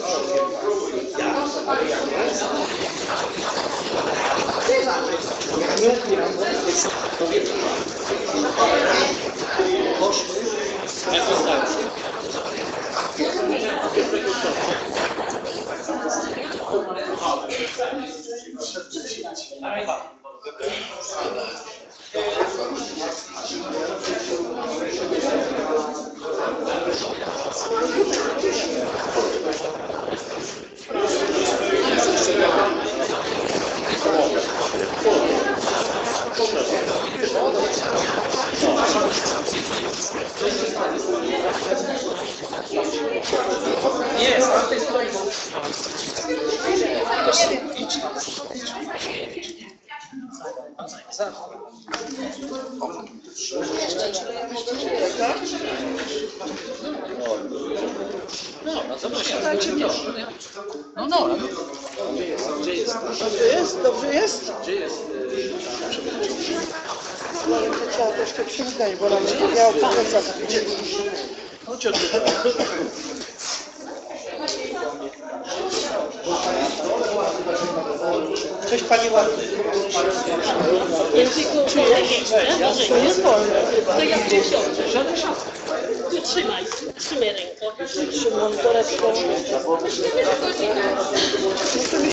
Jest, a ty stoi. No, no to dajcie mnie. No, no. Gdzie jest? Dobrze jest? Dobrze jest? Gdzie jest? No, to trzeba troszkę przymknąć, bo nam miał pokazać. Chodź od Cześć Pani ładny. To jest wolne. To ja tu siądę. Tu trzymaj, trzymaj rękę. Trzymam torebką.